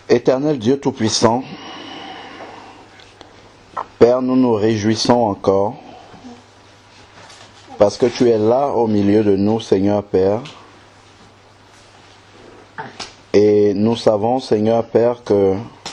Éternel Dieu Tout-Puissant, Père, nous nous réjouissons encore parce que tu es là au milieu de nous, Seigneur Père. Et nous savons, Seigneur Père, que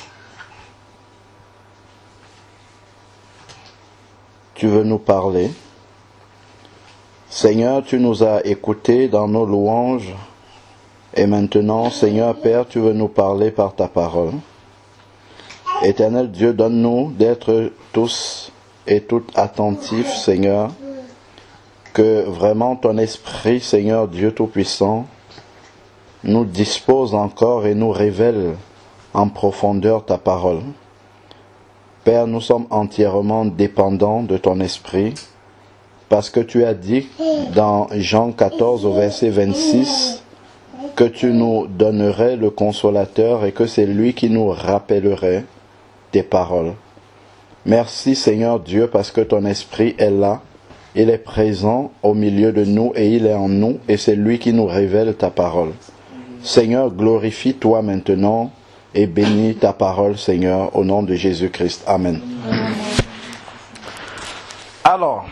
tu veux nous parler. Seigneur, tu nous as écoutés dans nos louanges. Et maintenant, Seigneur Père, tu veux nous parler par ta parole. Éternel Dieu, donne-nous d'être tous et toutes attentifs, Seigneur, que vraiment ton esprit, Seigneur Dieu Tout-Puissant, nous dispose encore et nous révèle en profondeur ta parole. Père, nous sommes entièrement dépendants de ton esprit, parce que tu as dit dans Jean 14 au verset 26, que tu nous donnerais le consolateur et que c'est lui qui nous rappellerait tes paroles. Merci Seigneur Dieu parce que ton esprit est là, il est présent au milieu de nous et il est en nous et c'est lui qui nous révèle ta parole. Seigneur, glorifie-toi maintenant et bénis ta parole Seigneur au nom de Jésus-Christ. Amen. Alors,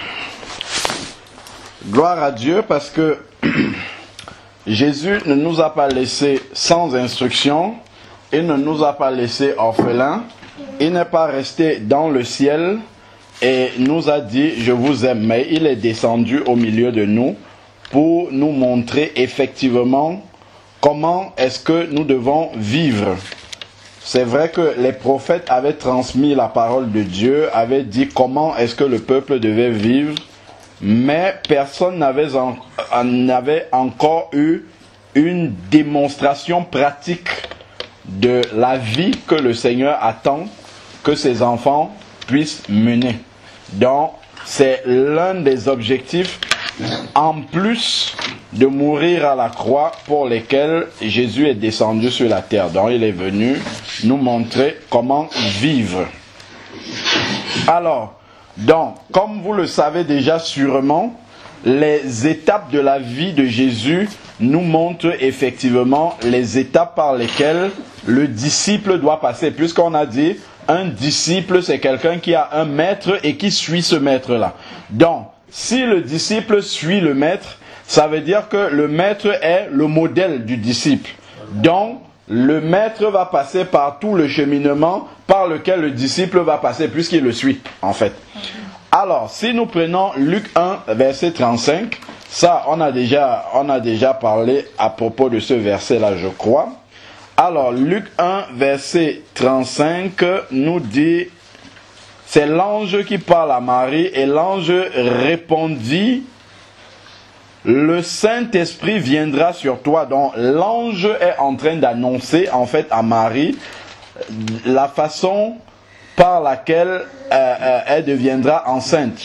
gloire à Dieu parce que Jésus ne nous a pas laissés sans instruction, il ne nous a pas laissés orphelins, il n'est pas resté dans le ciel et nous a dit « je vous aime », mais il est descendu au milieu de nous pour nous montrer effectivement comment est-ce que nous devons vivre. C'est vrai que les prophètes avaient transmis la parole de Dieu, avaient dit comment est-ce que le peuple devait vivre, mais personne n'avait encore eu une démonstration pratique de la vie que le Seigneur attend que ses enfants puissent mener. Donc, c'est l'un des objectifs, en plus de mourir à la croix, pour lesquels Jésus est descendu sur la terre. Donc, il est venu nous montrer comment vivre. Alors, donc, comme vous le savez déjà sûrement, les étapes de la vie de Jésus nous montrent effectivement les étapes par lesquelles le disciple doit passer. Puisqu'on a dit, un disciple, c'est quelqu'un qui a un maître et qui suit ce maître-là. Donc, si le disciple suit le maître, ça veut dire que le maître est le modèle du disciple. Donc, le maître va passer par tout le cheminement par lequel le disciple va passer, puisqu'il le suit, en fait. Alors, si nous prenons Luc 1, verset 35, ça, on a déjà parlé à propos de ce verset-là, je crois. Alors, Luc 1, verset 35, nous dit, c'est l'ange qui parle à Marie, et l'ange répondit, le Saint-Esprit viendra sur toi. Donc, l'ange est en train d'annoncer, en fait, à Marie, la façon par laquelle elle deviendra enceinte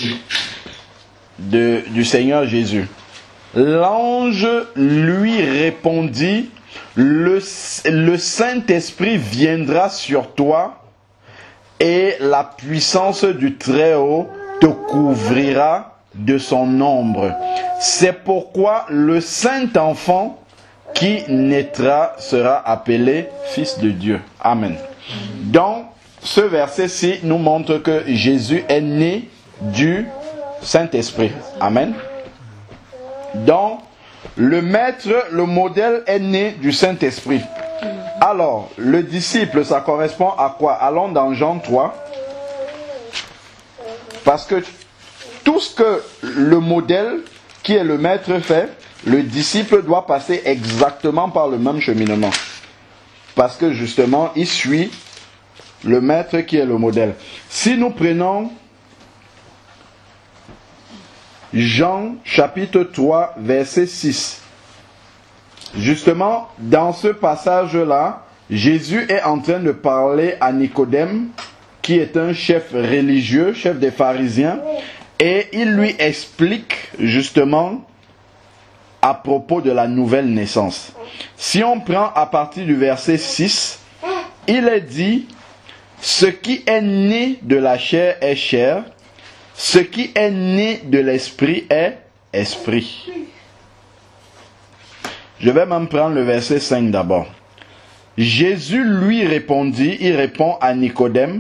du Seigneur Jésus. L'ange lui répondit, le Saint-Esprit viendra sur toi et la puissance du Très-Haut te couvrira de son ombre. C'est pourquoi le Saint-Enfant qui naîtra sera appelé Fils de Dieu. Amen. Donc, ce verset-ci nous montre que Jésus est né du Saint-Esprit. Amen. Donc, le maître, le modèle est né du Saint-Esprit. Alors, le disciple, ça correspond à quoi? Allons dans Jean 3. Parce que tout ce que le modèle, qui est le maître, fait, le disciple doit passer exactement par le même cheminement. Parce que justement, il suit le maître qui est le modèle. Si nous prenons Jean chapitre 3 verset 6, justement dans ce passage-là, Jésus est en train de parler à Nicodème, qui est un chef religieux, chef des pharisiens, et il lui explique justement à propos de la nouvelle naissance. Si on prend à partir du verset 6, il est dit, ce qui est né de la chair est chair, ce qui est né de l'esprit est esprit. Je vais même prendre le verset 5 d'abord. Jésus lui répondit, il répond à Nicodème,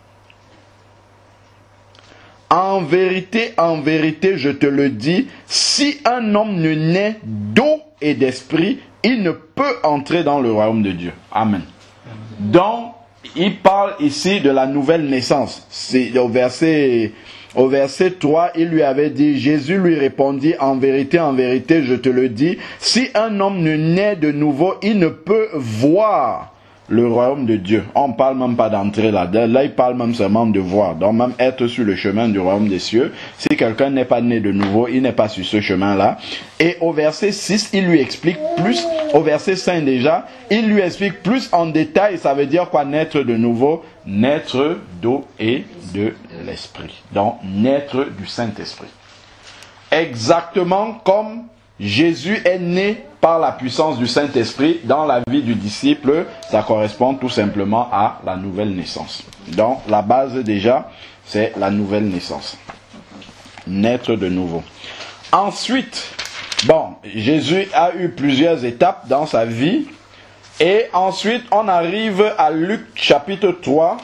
en vérité, je te le dis, si un homme ne naît d'eau et d'esprit, il ne peut entrer dans le royaume de Dieu. Amen. Donc, il parle ici de la nouvelle naissance. C'est au verset 3, il lui avait dit, Jésus lui répondit, en vérité, je te le dis, si un homme ne naît de nouveau, il ne peut voir le royaume de Dieu. On ne parle même pas d'entrer là. Là, il parle même seulement de voir. Donc, même être sur le chemin du royaume des cieux. Si quelqu'un n'est pas né de nouveau, il n'est pas sur ce chemin-là. Et au verset 6, il lui explique plus, au verset 5 déjà, il lui explique plus en détail, ça veut dire quoi naître de nouveau? Naître d'eau et de l'esprit. Donc, naître du Saint-Esprit. Exactement comme Jésus est né par la puissance du Saint-Esprit dans la vie du disciple, ça correspond tout simplement à la nouvelle naissance. Donc, la base déjà, c'est la nouvelle naissance. Naître de nouveau. Ensuite, Jésus a eu plusieurs étapes dans sa vie. Et ensuite, on arrive à Luc chapitre 3.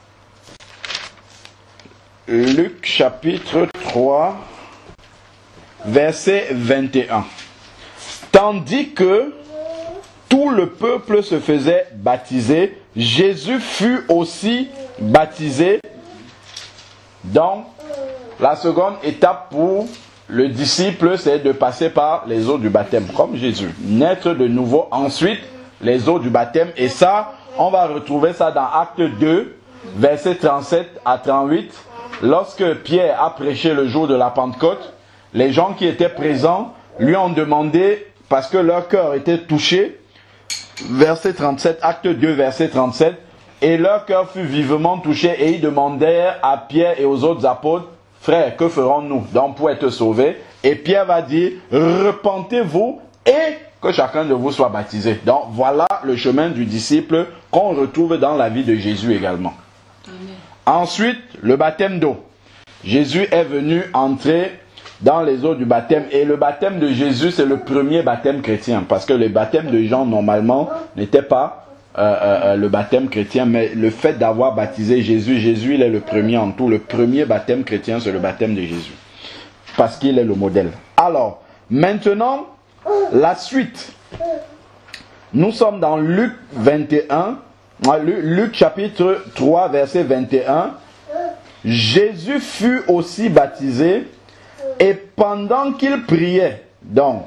Luc chapitre 3, verset 21. Tandis que tout le peuple se faisait baptiser, Jésus fut aussi baptisé. Donc, la seconde étape pour le disciple, c'est de passer par les eaux du baptême, comme Jésus. Naître de nouveau, ensuite, les eaux du baptême. Et ça, on va retrouver ça dans Acte 2, versets 37 à 38. Lorsque Pierre a prêché le jour de la Pentecôte, les gens qui étaient présents lui ont demandé, parce que leur cœur était touché, verset 37, acte 2, verset 37, et leur cœur fut vivement touché, et ils demandèrent à Pierre et aux autres apôtres, frères, que ferons-nous donc pour être sauvés? Et Pierre va dire, repentez-vous et que chacun de vous soit baptisé. Donc voilà le chemin du disciple qu'on retrouve dans la vie de Jésus également. Amen. Ensuite, le baptême d'eau. Jésus est venu entrer dans les eaux du baptême. Et le baptême de Jésus, c'est le premier baptême chrétien. Parce que le baptême de Jean, normalement, n'était pas le baptême chrétien. Mais le fait d'avoir baptisé Jésus, Jésus, il est le premier en tout. Le premier baptême chrétien, c'est le baptême de Jésus. Parce qu'il est le modèle. Alors, maintenant, la suite. Nous sommes dans Luc 21. Luc chapitre 3, verset 21. Jésus fut aussi baptisé. Et pendant qu'il priait, donc,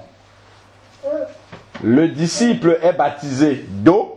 le disciple est baptisé d'eau,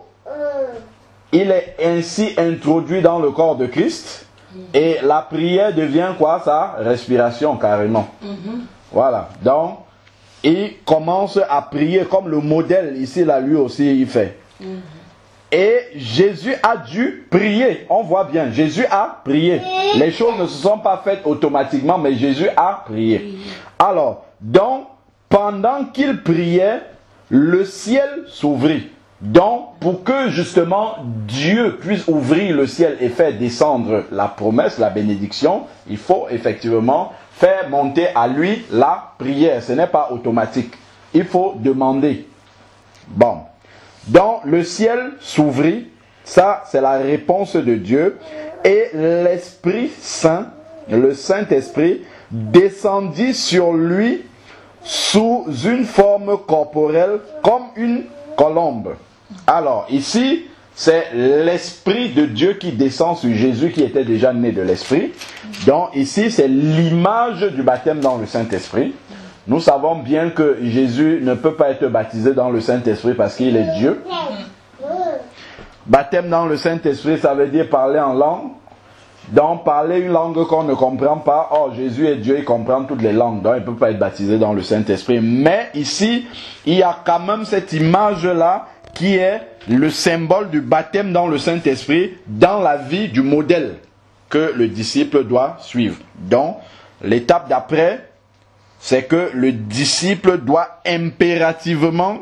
il est ainsi introduit dans le corps de Christ, et la prière devient quoi? Sa respiration, carrément. Voilà, donc, il commence à prier comme le modèle, ici, là, lui aussi, il fait. Et Jésus a dû prier. On voit bien, Jésus a prié. Les choses ne se sont pas faites automatiquement, mais Jésus a prié. Alors, donc, pendant qu'il priait, le ciel s'ouvrit. Donc, pour que justement Dieu puisse ouvrir le ciel et faire descendre la promesse, la bénédiction, il faut effectivement faire monter à lui la prière. Ce n'est pas automatique. Il faut demander. Bon. Donc le ciel s'ouvrit, ça c'est la réponse de Dieu, et l'Esprit Saint, le Saint-Esprit, descendit sur lui sous une forme corporelle comme une colombe. Alors ici, c'est l'Esprit de Dieu qui descend sur Jésus qui était déjà né de l'Esprit. Donc ici, c'est l'image du baptême dans le Saint-Esprit. Nous savons bien que Jésus ne peut pas être baptisé dans le Saint-Esprit parce qu'il est Dieu. Baptême dans le Saint-Esprit, ça veut dire parler en langue. Donc, parler une langue qu'on ne comprend pas. Oh, Jésus est Dieu, il comprend toutes les langues. Donc, il ne peut pas être baptisé dans le Saint-Esprit. Mais ici, il y a quand même cette image-là qui est le symbole du baptême dans le Saint-Esprit dans la vie du modèle que le disciple doit suivre. Donc, l'étape d'après, c'est que le disciple doit impérativement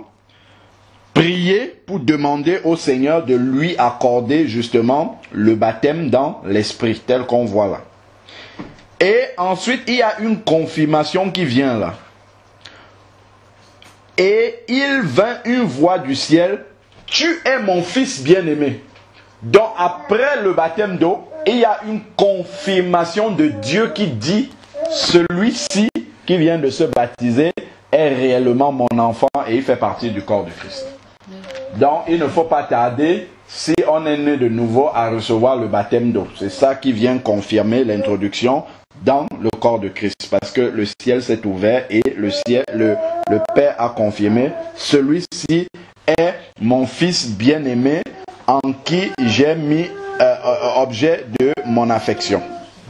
prier pour demander au Seigneur de lui accorder justement le baptême dans l'esprit, tel qu'on voit là. Et ensuite, il y a une confirmation qui vient là. Et il vint une voix du ciel tu es mon fils bien-aimé. Donc après le baptême d'eau, il y a une confirmation de Dieu qui dit, celui-ci qui vient de se baptiser est réellement mon enfant et il fait partie du corps de Christ. Donc il ne faut pas tarder, si on est né de nouveau, à recevoir le baptême d'eau. C'est ça qui vient confirmer l'introduction dans le corps de Christ. Parce que le ciel s'est ouvert et le Père a confirmé, celui-ci est mon fils bien-aimé en qui j'ai mis objet de mon affection.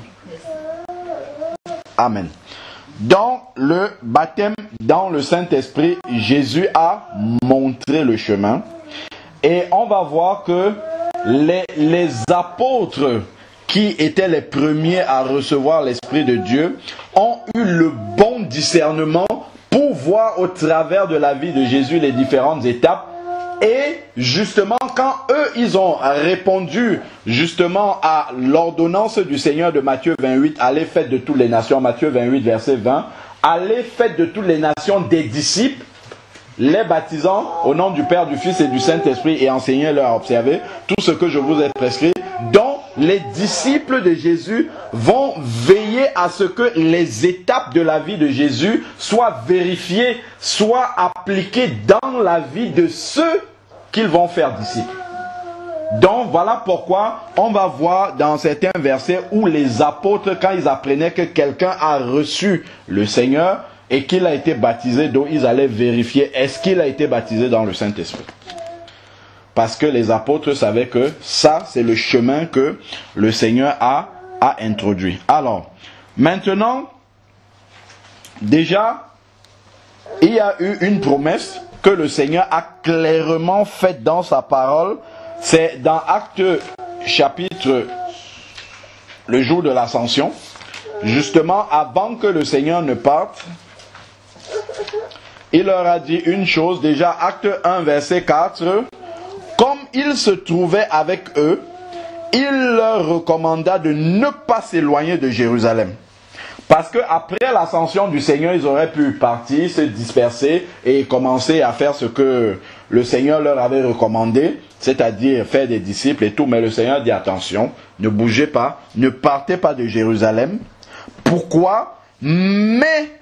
Amen. Dans le baptême dans le Saint-Esprit, Jésus a montré le chemin. Et on va voir que les apôtres qui étaient les premiers à recevoir l'Esprit de Dieu ont eu le bon discernement pour voir au travers de la vie de Jésus les différentes étapes. Et justement, quand eux, ils ont répondu justement à l'ordonnance du Seigneur de Matthieu 28, allez faites de toutes les nations, Matthieu 28, verset 20, allez faites de toutes les nations des disciples, les baptisant au nom du Père, du Fils et du Saint-Esprit et enseignez-leur à observer tout ce que je vous ai prescrit, dont les disciples de Jésus vont veiller à ce que les étapes de la vie de Jésus soient vérifiées, soient appliquées dans la vie de ceux qu'ils vont faire disciples. Donc voilà pourquoi on va voir dans certains versets où les apôtres, quand ils apprenaient que quelqu'un a reçu le Seigneur et qu'il a été baptisé d'eau, ils allaient vérifier est-ce qu'il a été baptisé dans le Saint-Esprit. Parce que les apôtres savaient que ça, c'est le chemin que le Seigneur a introduit. Alors, maintenant, déjà, il y a eu une promesse que le Seigneur a clairement faite dans sa parole. C'est dans Actes chapitre, le jour de l'Ascension. Justement, avant que le Seigneur ne parte, il leur a dit une chose. Déjà, Acte 1, verset 4... Comme il se trouvait avec eux, il leur recommanda de ne pas s'éloigner de Jérusalem. Parce qu'après l'ascension du Seigneur, ils auraient pu partir, se disperser et commencer à faire ce que le Seigneur leur avait recommandé, c'est-à-dire faire des disciples et tout. Mais le Seigneur dit attention, ne bougez pas, ne partez pas de Jérusalem. Pourquoi? Mais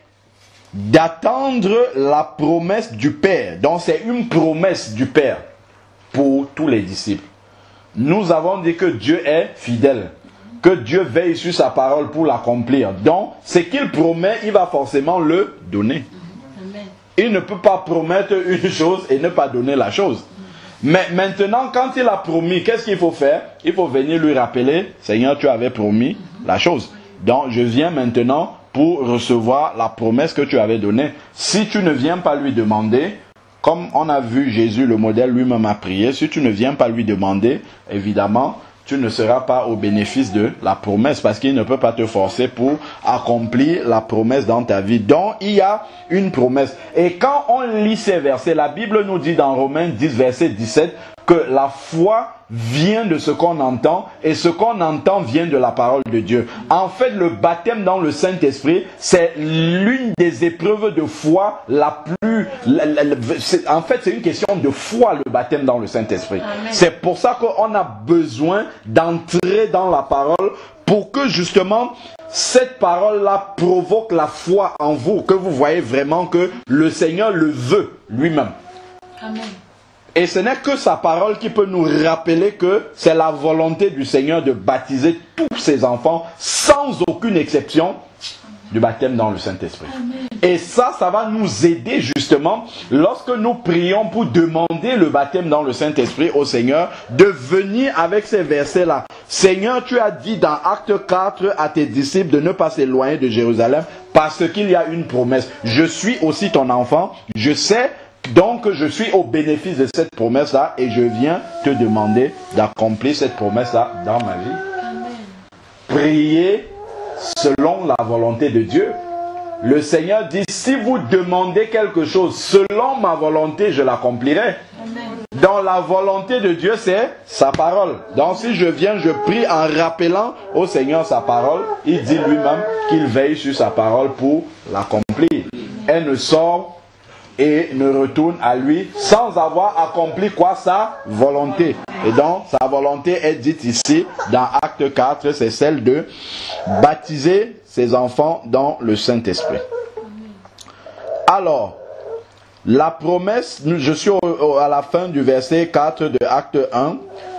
d'attendre la promesse du Père. Donc c'est une promesse du Père pour tous les disciples. Nous avons dit que Dieu est fidèle, que Dieu veille sur sa parole pour l'accomplir. Donc, ce qu'il promet, il va forcément le donner. Amen. Il ne peut pas promettre une chose et ne pas donner la chose. Mais maintenant, quand il a promis, qu'est-ce qu'il faut faire? Il faut venir lui rappeler, Seigneur, tu avais promis la chose. Donc, je viens maintenant pour recevoir la promesse que tu avais donnée. Si tu ne viens pas lui demander, comme on a vu Jésus, le modèle lui-même a prié, si tu ne viens pas lui demander, évidemment, tu ne seras pas au bénéfice de la promesse parce qu'il ne peut pas te forcer pour accomplir la promesse dans ta vie. Donc, il y a une promesse. Et quand on lit ces versets, la Bible nous dit dans Romains 10, verset 17, que la foi vient de ce qu'on entend et ce qu'on entend vient de la parole de Dieu. En fait, le baptême dans le Saint-Esprit, c'est l'une des épreuves de foi la plus... En fait, c'est une question de foi, le baptême dans le Saint-Esprit. C'est pour ça qu'on a besoin d'entrer dans la parole pour que justement cette parole-là provoque la foi en vous, que vous voyez vraiment que le Seigneur le veut lui-même. Amen. Et ce n'est que sa parole qui peut nous rappeler que c'est la volonté du Seigneur de baptiser tous ses enfants, sans aucune exception, du baptême dans le Saint-Esprit. Et ça va nous aider justement, lorsque nous prions pour demander le baptême dans le Saint-Esprit au Seigneur, de venir avec ces versets-là. Seigneur, tu as dit dans Acte 4 à tes disciples de ne pas s'éloigner de Jérusalem, parce qu'il y a une promesse. Je suis aussi ton enfant, je sais. Donc, je suis au bénéfice de cette promesse-là et je viens te demander d'accomplir cette promesse-là dans ma vie. Amen. Priez selon la volonté de Dieu. Le Seigneur dit, si vous demandez quelque chose selon ma volonté, je l'accomplirai. Dans la volonté de Dieu, c'est sa parole. Donc, si je viens, je prie en rappelant au Seigneur sa parole, il dit lui-même qu'il veille sur sa parole pour l'accomplir. Elle ne sort et ne retourne à lui sans avoir accompli quoi? Sa volonté. Et donc, sa volonté est dite ici, dans Acte 4, c'est celle de baptiser ses enfants dans le Saint-Esprit. Alors, la promesse, je suis à la fin du verset 4 de Acte 1,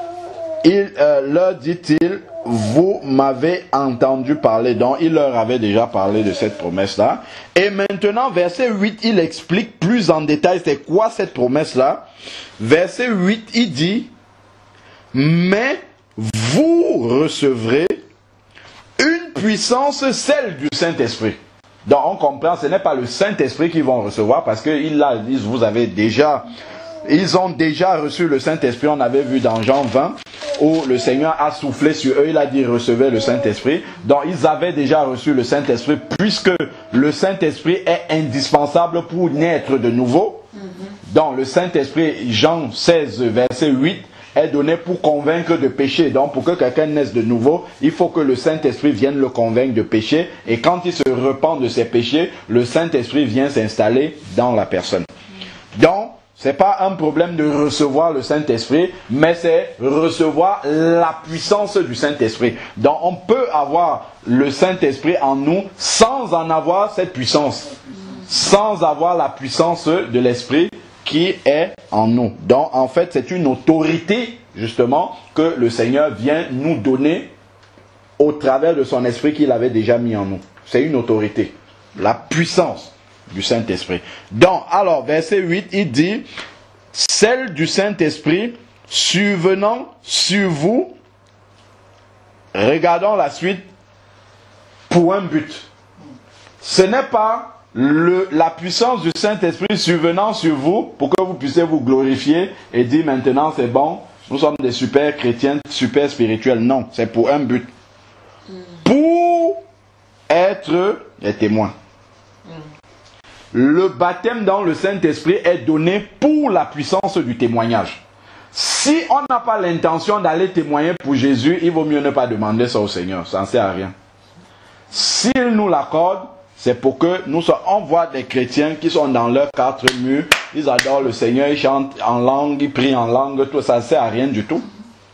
leur dit-il, vous m'avez entendu parler, donc il leur avait déjà parlé de cette promesse-là. Et maintenant, verset 8, il explique plus en détail c'est quoi cette promesse-là. Verset 8, il dit, mais vous recevrez une puissance, celle du Saint-Esprit. Donc on comprend, ce n'est pas le Saint-Esprit qu'ils vont recevoir, parce qu'ils disent, ils ont déjà reçu le Saint-Esprit, on avait vu dans Jean 20, où le Seigneur a soufflé sur eux, il a dit recevez le Saint-Esprit. Donc ils avaient déjà reçu le Saint-Esprit, puisque le Saint-Esprit est indispensable pour naître de nouveau. Donc le Saint-Esprit, Jean 16, verset 8, est donné pour convaincre de péché. Donc pour que quelqu'un naisse de nouveau, il faut que le Saint-Esprit vienne le convaincre de péché. Et quand il se repent de ses péchés, le Saint-Esprit vient s'installer dans la personne. Donc, ce n'est pas un problème de recevoir le Saint-Esprit, mais c'est recevoir la puissance du Saint-Esprit. Donc on peut avoir le Saint-Esprit en nous sans en avoir cette puissance. Sans avoir la puissance de l'Esprit qui est en nous. Donc en fait c'est une autorité justement que le Seigneur vient nous donner au travers de son Esprit qu'il avait déjà mis en nous. C'est une autorité. La puissance du Saint-Esprit. Donc, alors, verset 8, il dit, celle du Saint-Esprit survenant sur vous, regardons la suite, pour un but. Ce n'est pas la puissance du Saint-Esprit survenant sur vous, pour que vous puissiez vous glorifier et dire maintenant c'est bon, nous sommes des super chrétiens, super spirituels. Non, c'est pour un but. Pour être des témoins. Le baptême dans le Saint-Esprit est donné pour la puissance du témoignage. Si on n'a pas l'intention d'aller témoigner pour Jésus, il vaut mieux ne pas demander ça au Seigneur. Ça ne sert à rien. S'il nous l'accorde, c'est pour que on voit des chrétiens qui sont dans leurs quatre murs, ils adorent le Seigneur, ils chantent en langue, ils prient en langue, tout ça ne sert à rien du tout.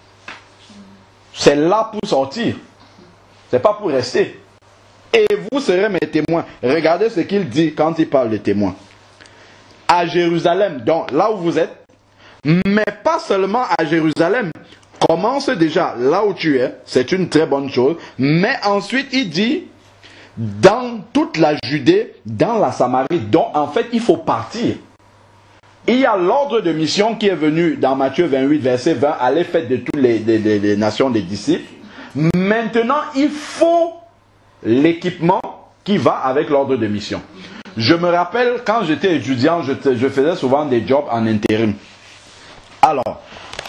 C'est là pour sortir. C'est pas pour rester. Et vous serez mes témoins. Regardez ce qu'il dit quand il parle de témoins. À Jérusalem, donc là où vous êtes, mais pas seulement à Jérusalem. Commence déjà là où tu es, c'est une très bonne chose. Mais ensuite il dit, dans toute la Judée, dans la Samarie, donc en fait il faut partir. Il y a l'ordre de mission qui est venu dans Matthieu 28, verset 20, aller faire de toutes les nations des disciples. Maintenant, il faut l'équipement qui va avec l'ordre de mission. Je me rappelle, quand j'étais étudiant, je faisais souvent des jobs en intérim. Alors,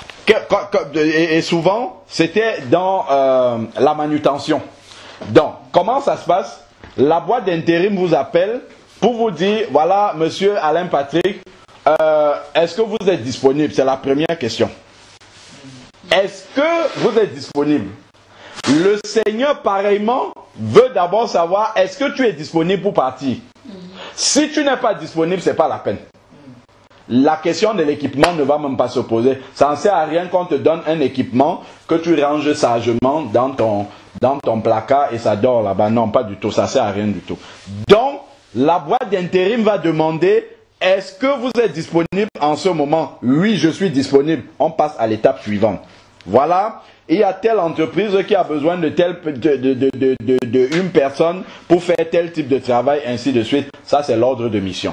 et souvent, c'était dans la manutention. Donc, comment ça se passe? La boîte d'intérim vous appelle pour vous dire, voilà, monsieur Alain Patrick, est-ce que vous êtes disponible? C'est la première question. Est-ce que vous êtes disponible? Le Seigneur, pareillement, veut d'abord savoir, est-ce que tu es disponible pour partir? Si tu n'es pas disponible, ce n'est pas la peine. La question de l'équipement ne va même pas se poser. Ça ne sert à rien qu'on te donne un équipement que tu ranges sagement dans ton placard et ça dort là-bas. Non, pas du tout. Ça ne sert à rien du tout. Donc, la boîte d'intérim va demander, est-ce que vous êtes disponible en ce moment? Oui, je suis disponible. On passe à l'étape suivante. Voilà. Il y a telle entreprise qui a besoin de une personne pour faire tel type de travail, ainsi de suite. Ça, c'est l'ordre de mission.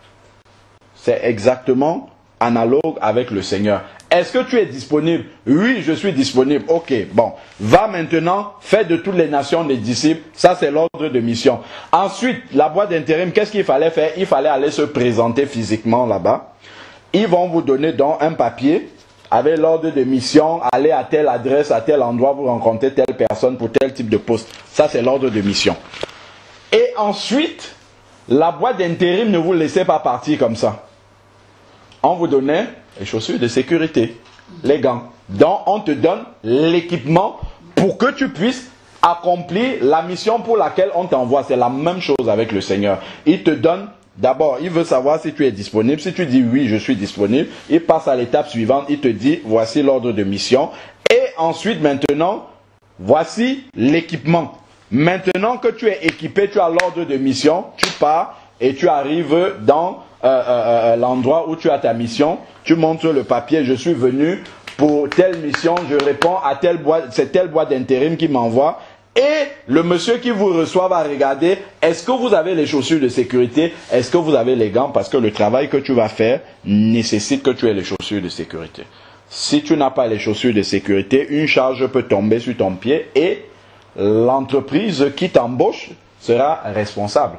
C'est exactement analogue avec le Seigneur. Est-ce que tu es disponible? Oui, je suis disponible. Ok, bon. Va maintenant, fais de toutes les nations des disciples. Ça, c'est l'ordre de mission. Ensuite, la boîte d'intérim, qu'est-ce qu'il fallait faire? Il fallait aller se présenter physiquement là-bas. Ils vont vous donner donc un papier avec l'ordre de mission, aller à telle adresse, à tel endroit, vous rencontrez telle personne pour tel type de poste. Ça, c'est l'ordre de mission. Et ensuite, la boîte d'intérim ne vous laissez pas partir comme ça. On vous donnait les chaussures de sécurité, les gants. Donc, on te donne l'équipement pour que tu puisses accomplir la mission pour laquelle on t'envoie. C'est la même chose avec le Seigneur. Il te donne D'abord, il veut savoir si tu es disponible. Si tu dis oui, je suis disponible, il passe à l'étape suivante. Il te dit, voici l'ordre de mission. Et ensuite, maintenant, voici l'équipement. Maintenant que tu es équipé, tu as l'ordre de mission, tu pars et tu arrives dans l'endroit où tu as ta mission. Tu montres le papier, je suis venu pour telle mission, je réponds à telle boîte, c'est telle boîte d'intérim qui m'envoie. Et le monsieur qui vous reçoit va regarder, est-ce que vous avez les chaussures de sécurité, est-ce que vous avez les gants, parce que le travail que tu vas faire nécessite que tu aies les chaussures de sécurité. Si tu n'as pas les chaussures de sécurité, une charge peut tomber sur ton pied et l'entreprise qui t'embauche sera responsable.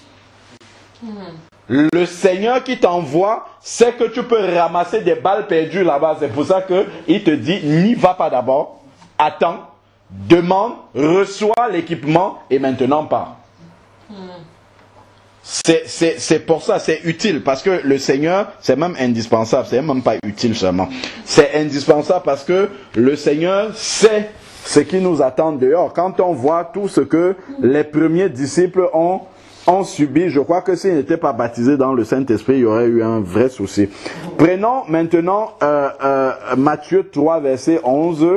Le Seigneur qui t'envoie sait que tu peux ramasser des balles perdues là-bas. C'est pour ça qu'il te dit, n'y va pas d'abord, attends, demande, reçois l'équipement et maintenant pars. C'est pour ça, c'est utile, parce que le Seigneur, c'est même indispensable, c'est même pas utile seulement. C'est indispensable parce que le Seigneur sait ce qui nous attend dehors. Quand on voit tout ce que les premiers disciples ont subi, je crois que s'ils n'étaient pas baptisés dans le Saint-Esprit, il y aurait eu un vrai souci. Prenons maintenant Matthieu 3, verset 11.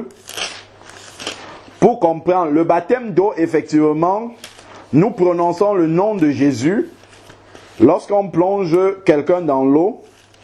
Pour comprendre, le baptême d'eau, effectivement, nous prononçons le nom de Jésus lorsqu'on plonge quelqu'un dans l'eau,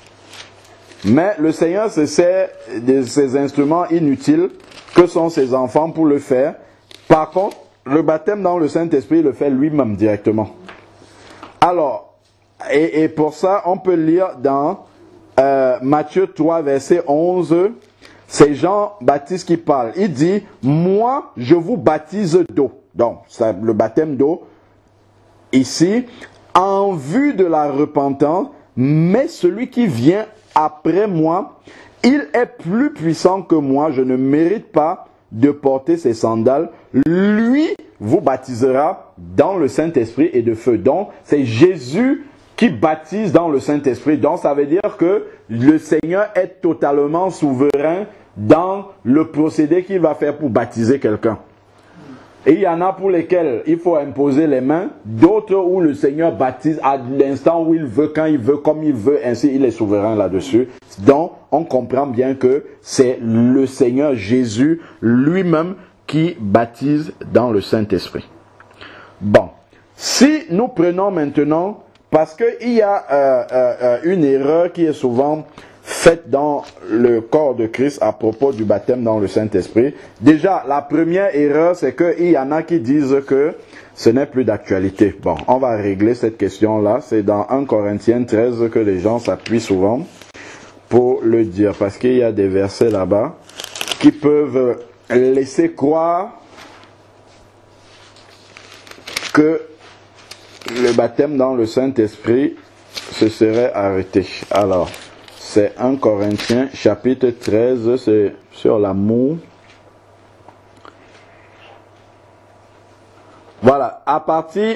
mais le Seigneur se sert de ces instruments inutiles que sont ses enfants pour le faire. Par contre, le baptême dans le Saint-Esprit, il le fait lui-même directement. Alors, et pour ça, on peut lire dans Matthieu 3, verset 11, c'est Jean-Baptiste qui parle. Il dit, moi, je vous baptise d'eau. Donc, ça, le baptême d'eau, ici, en vue de la repentance, mais celui qui vient après moi, il est plus puissant que moi, je ne mérite pas de porter ses sandales. Lui vous baptisera dans le Saint-Esprit et de feu. Donc, c'est Jésus qui baptise dans le Saint-Esprit. Donc, ça veut dire que le Seigneur est totalement souverain dans le procédé qu'il va faire pour baptiser quelqu'un. Et il y en a pour lesquels il faut imposer les mains, d'autres où le Seigneur baptise à l'instant où il veut, quand il veut, comme il veut, ainsi il est souverain là-dessus. Donc, on comprend bien que c'est le Seigneur Jésus lui-même qui baptise dans le Saint-Esprit. Bon, si nous prenons maintenant, parce qu'il y a une erreur qui est souvent faite dans le corps de Christ à propos du baptême dans le Saint-Esprit. Déjà, la première erreur, c'est qu'il y en a qui disent que ce n'est plus d'actualité. Bon, on va régler cette question-là. C'est dans 1 Corinthiens 13 que les gens s'appuient souvent pour le dire. Parce qu'il y a des versets là-bas qui peuvent laisser croire que le baptême dans le Saint-Esprit se serait arrêté. Alors, c'est 1 Corinthiens chapitre 13, c'est sur l'amour. Voilà, à partir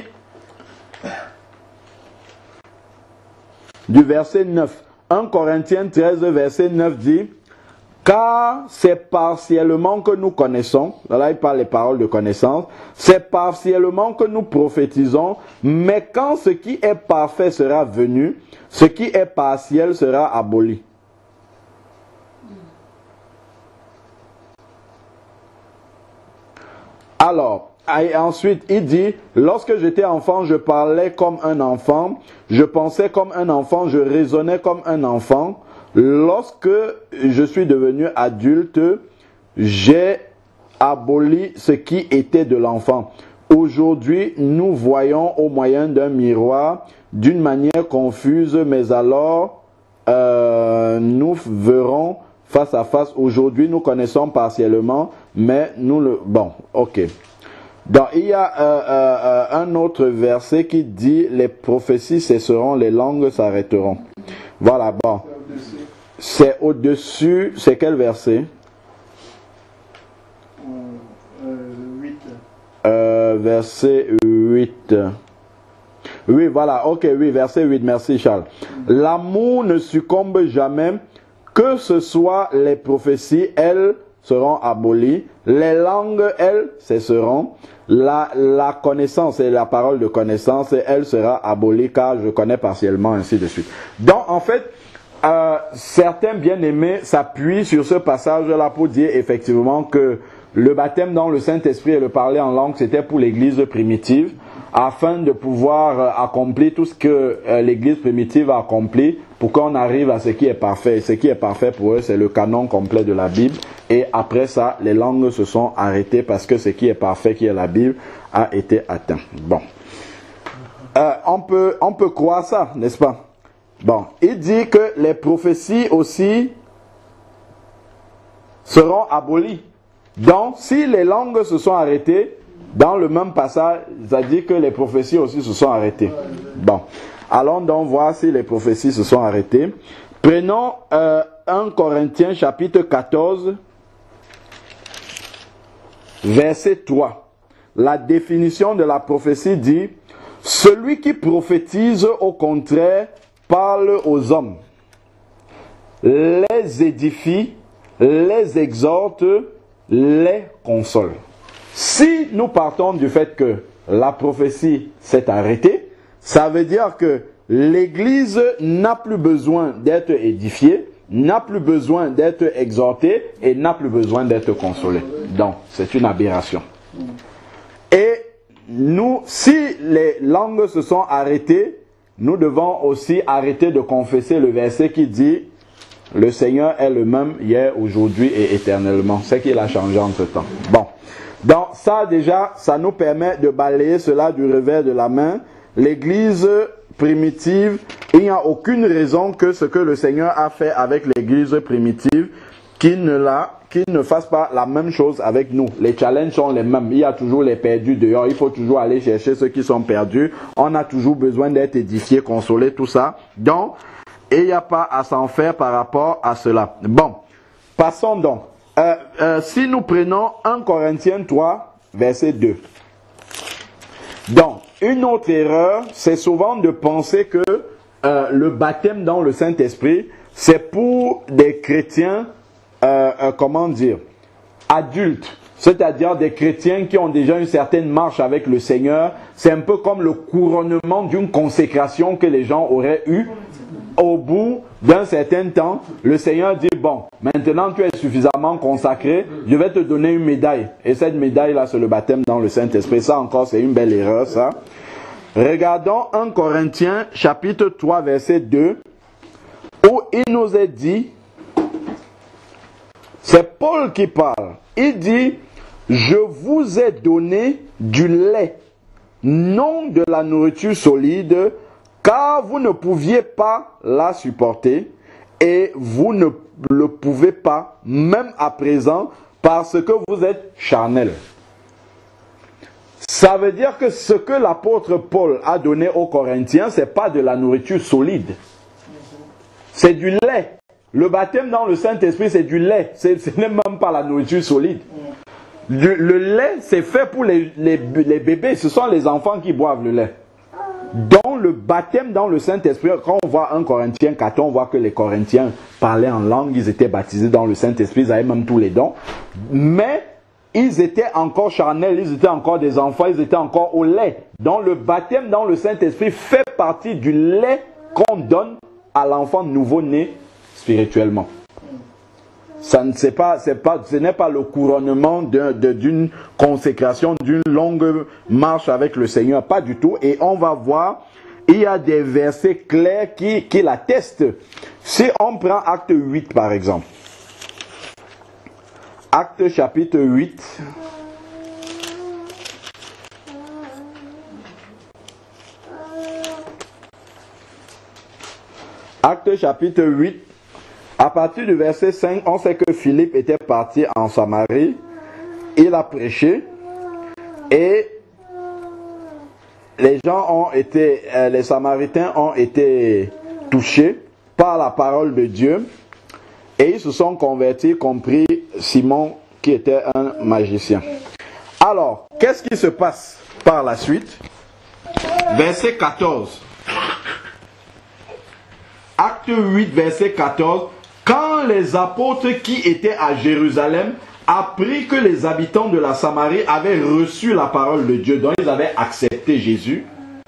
du verset 9. 1 Corinthiens 13, verset 9 dit, car c'est partiellement que nous connaissons, là il parle des paroles de connaissance, c'est partiellement que nous prophétisons, mais quand ce qui est parfait sera venu, ce qui est partiel sera aboli. Alors, et ensuite il dit, lorsque j'étais enfant, je parlais comme un enfant, je pensais comme un enfant, je raisonnais comme un enfant. Lorsque je suis devenu adulte, j'ai aboli ce qui était de l'enfant. Aujourd'hui, nous voyons au moyen d'un miroir d'une manière confuse, mais alors nous verrons face à face. Aujourd'hui, nous connaissons partiellement, mais nous le... Bon, ok. Donc, il y a un autre verset qui dit, les prophéties cesseront, les langues s'arrêteront. Voilà, bon. C'est au-dessus, c'est quel verset? 8. Verset 8. Oui, voilà, ok, oui, verset 8, merci Charles. L'amour ne succombe jamais, que ce soit les prophéties, elles seront abolies. Les langues, elles, cesseront. La connaissance et la parole de connaissance, elle sera abolie car je connais partiellement, ainsi de suite. Donc, en fait, certains bien-aimés s'appuient sur ce passage-là pour dire effectivement que le baptême dans le Saint-Esprit et le parler en langue, c'était pour l'Église primitive, afin de pouvoir accomplir tout ce que l'Église primitive a accompli pour qu'on arrive à ce qui est parfait. Et ce qui est parfait pour eux, c'est le canon complet de la Bible. Et après ça, les langues se sont arrêtées parce que ce qui est parfait, qui est la Bible, a été atteint. Bon. On peut croire ça, n'est-ce pas? Bon. Il dit que les prophéties aussi seront abolies. Donc, si les langues se sont arrêtées, dans le même passage, ça dit que les prophéties aussi se sont arrêtées. Bon. Allons donc voir si les prophéties se sont arrêtées. Prenons 1 Corinthiens chapitre 14, verset 3. La définition de la prophétie dit « Celui qui prophétise au contraire parle aux hommes, les édifie, les exhorte, les console. » Si nous partons du fait que la prophétie s'est arrêtée, ça veut dire que l'Église n'a plus besoin d'être édifiée, n'a plus besoin d'être exhortée et n'a plus besoin d'être consolée. Donc, c'est une aberration. Et nous, si les langues se sont arrêtées, nous devons aussi arrêter de confesser le verset qui dit « Le Seigneur est le même hier, aujourd'hui et éternellement ». C'est qu'il a changé entre-temps. Bon. Donc ça déjà, ça nous permet de balayer cela du revers de la main. L'Église primitive, il n'y a aucune raison que ce que le Seigneur a fait avec l'Église primitive, qu'il ne fasse pas la même chose avec nous. Les challenges sont les mêmes. Il y a toujours les perdus dehors. Il faut toujours aller chercher ceux qui sont perdus. On a toujours besoin d'être édifié, consolé, tout ça. Donc, il n'y a pas à s'en faire par rapport à cela. Bon, passons donc. Si nous prenons 1 Corinthiens 3, verset 2. Donc, une autre erreur, c'est souvent de penser que le baptême dans le Saint-Esprit, c'est pour des chrétiens, adultes. C'est-à-dire des chrétiens qui ont déjà une certaine marche avec le Seigneur. C'est un peu comme le couronnement d'une consécration que les gens auraient eue. Au bout d'un certain temps, le Seigneur dit, bon, maintenant tu es suffisamment consacré, je vais te donner une médaille. Et cette médaille-là, c'est le baptême dans le Saint-Esprit. Ça encore, c'est une belle erreur, ça. Regardons 1 Corinthiens, chapitre 3, verset 2, où il nous est dit, c'est Paul qui parle. Il dit, je vous ai donné du lait, non de la nourriture solide, car vous ne pouviez pas la supporter et vous ne le pouvez pas, même à présent, parce que vous êtes charnel. Ça veut dire que ce que l'apôtre Paul a donné aux Corinthiens, ce n'est pas de la nourriture solide. C'est du lait. Le baptême dans le Saint-Esprit, c'est du lait. Ce n'est même pas la nourriture solide. Le lait, c'est fait pour les bébés. Ce sont les enfants qui boivent le lait. Dans le baptême dans le Saint-Esprit, quand on voit 1 Corinthiens 4, on voit que les Corinthiens parlaient en langue, ils étaient baptisés dans le Saint-Esprit, ils avaient même tous les dons. Mais ils étaient encore charnels, ils étaient encore des enfants, ils étaient encore au lait. Donc le baptême dans le Saint-Esprit fait partie du lait qu'on donne à l'enfant nouveau-né spirituellement. Ce n'est pas le couronnement d'une consécration, d'une longue marche avec le Seigneur, pas du tout. Et on va voir, il y a des versets clairs qui l'attestent. Si on prend Acte 8 par exemple, Acte chapitre 8, Acte chapitre 8, à partir du verset 5, on sait que Philippe était parti en Samarie, il a prêché et les Samaritains ont été touchés par la parole de Dieu et ils se sont convertis, y compris Simon qui était un magicien. Alors, qu'est-ce qui se passe par la suite? Verset 14. Acte 8, verset 14. Quand les apôtres qui étaient à Jérusalem apprit que les habitants de la Samarie avaient reçu la parole de Dieu, donc ils avaient accepté Jésus,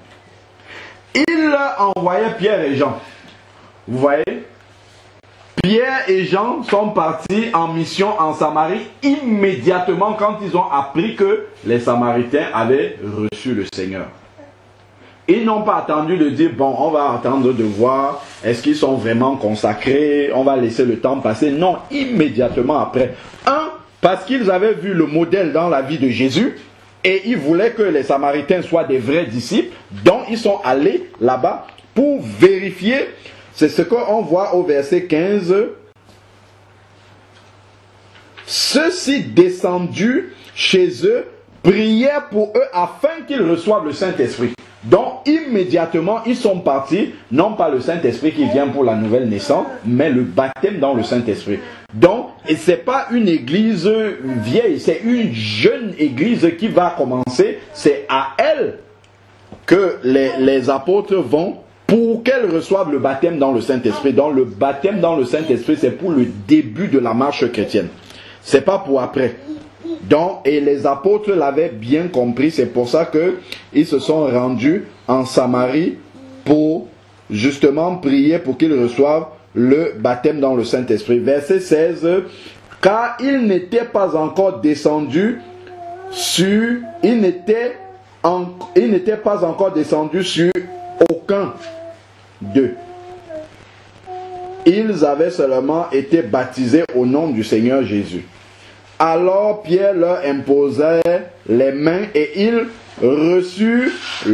il envoyait Pierre et Jean. Vous voyez? Pierre et Jean sont partis en mission en Samarie immédiatement quand ils ont appris que les Samaritains avaient reçu le Seigneur. Ils n'ont pas attendu de dire, bon, on va attendre de voir, est-ce qu'ils sont vraiment consacrés, on va laisser le temps passer. Non, immédiatement après. Parce qu'ils avaient vu le modèle dans la vie de Jésus, et ils voulaient que les Samaritains soient des vrais disciples, donc ils sont allés là-bas pour vérifier. C'est ce qu'on voit au verset 15. Ceux-ci descendus chez eux prièrent pour eux afin qu'ils reçoivent le Saint-Esprit. Donc immédiatement ils sont partis, non pas le Saint-Esprit qui vient pour la nouvelle naissance, mais le baptême dans le Saint-Esprit. Donc, et ce n'est pas une église vieille, c'est une jeune église qui va commencer. C'est à elle que les apôtres vont pour qu'elle reçoive le baptême dans le Saint-Esprit. Donc le baptême dans le Saint-Esprit, c'est pour le début de la marche chrétienne. Ce n'est pas pour après. Donc, et les apôtres l'avaient bien compris, c'est pour ça qu'ils se sont rendus en Samarie pour justement prier pour qu'ils reçoivent le baptême dans le Saint-Esprit. Verset 16, car il n'était pas encore descendu sur aucun d'eux. Ils avaient seulement été baptisés au nom du Seigneur Jésus. Alors Pierre leur imposait les mains et ils reçurent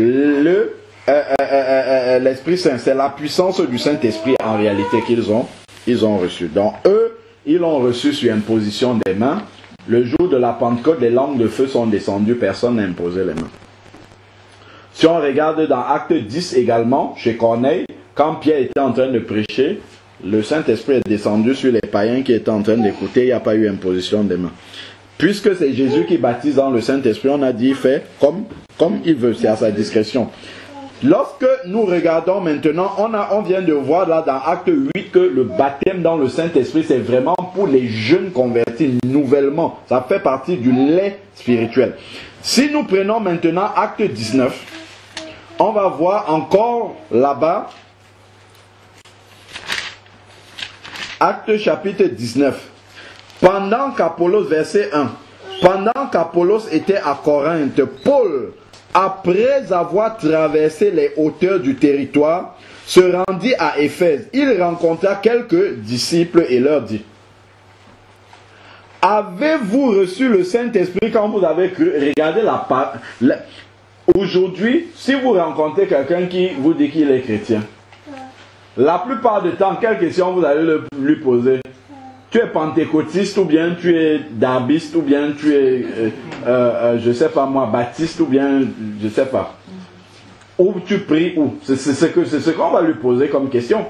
l'Esprit Saint. C'est la puissance du Saint-Esprit en réalité qu'ils ont reçu. Donc eux, ils l'ont reçu sur imposition des mains. Le jour de la Pentecôte, les langues de feu sont descendues, personne n'a imposé les mains. Si on regarde dans Acte 10 également, chez Corneille, quand Pierre était en train de prêcher, le Saint-Esprit est descendu sur les païens qui étaient en train d'écouter, il n'y a pas eu imposition des mains. Puisque c'est Jésus qui baptise dans le Saint-Esprit, on a dit, il fait comme il veut, c'est à sa discrétion. Lorsque nous regardons maintenant, on vient de voir là dans Acte 8 que le baptême dans le Saint-Esprit, c'est vraiment pour les jeunes convertis nouvellement. Ça fait partie du lait spirituel. Si nous prenons maintenant Acte 19, on va voir encore là-bas, Acte chapitre 19. Pendant qu'Apollos, verset 1, pendant qu'Apollos était à Corinthe, Paul, après avoir traversé les hauteurs du territoire, se rendit à Éphèse. Il rencontra quelques disciples et leur dit, avez-vous reçu le Saint-Esprit quand vous avez cru? Regardez aujourd'hui, si vous rencontrez quelqu'un qui vous dit qu'il est chrétien, la plupart du temps, quelle question vous allez lui poser? Tu es pentecôtiste ou bien tu es darbiste ou bien tu es, je sais pas moi, baptiste ou bien, je sais pas. Où tu pries où? C'est ce qu'on va lui poser comme question.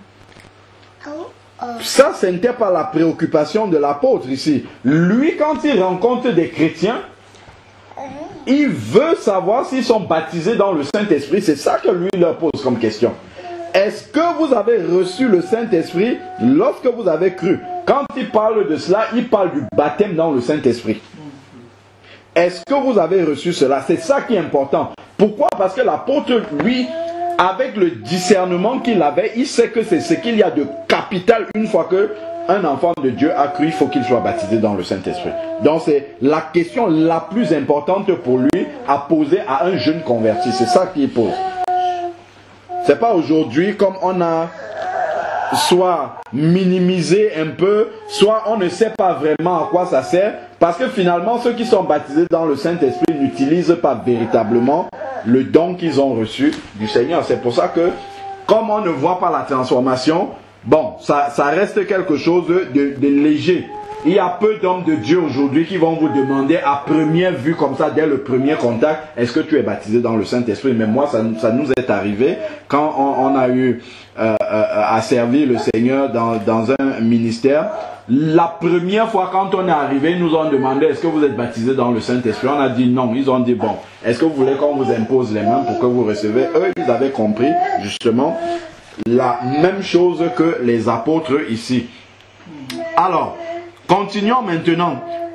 Ça, ce n'était pas la préoccupation de l'apôtre ici. Lui, quand il rencontre des chrétiens, il veut savoir s'ils sont baptisés dans le Saint-Esprit. C'est ça que lui leur pose comme question. Est-ce que vous avez reçu le Saint-Esprit lorsque vous avez cru? Quand il parle de cela, il parle du baptême dans le Saint-Esprit. Est-ce que vous avez reçu cela? C'est ça qui est important. Pourquoi? Parce que l'apôtre, lui, avec le discernement qu'il avait, il sait que c'est ce qu'il y a de capital une fois qu'un enfant de Dieu a cru, il faut qu'il soit baptisé dans le Saint-Esprit. Donc c'est la question la plus importante pour lui à poser à un jeune converti. C'est ça qu'il pose. C'est pas aujourd'hui comme on a soit minimisé un peu, soit on ne sait pas vraiment à quoi ça sert, parce que finalement ceux qui sont baptisés dans le Saint-Esprit n'utilisent pas véritablement le don qu'ils ont reçu du Seigneur. C'est pour ça que, comme on ne voit pas la transformation, bon, ça reste quelque chose de léger. Il y a peu d'hommes de Dieu aujourd'hui qui vont vous demander à première vue comme ça, dès le premier contact, est-ce que tu es baptisé dans le Saint-Esprit? Mais moi, ça nous est arrivé quand on a eu à servir le Seigneur dans un ministère. La première fois quand on est arrivé, ils nous ont demandé, est-ce que vous êtes baptisé dans le Saint-Esprit? On a dit non. Ils ont dit, bon, est-ce que vous voulez qu'on vous impose les mains pour que vous recevez? Eux, ils avaient compris justement la même chose que les apôtres ici. Alors, continuons maintenant.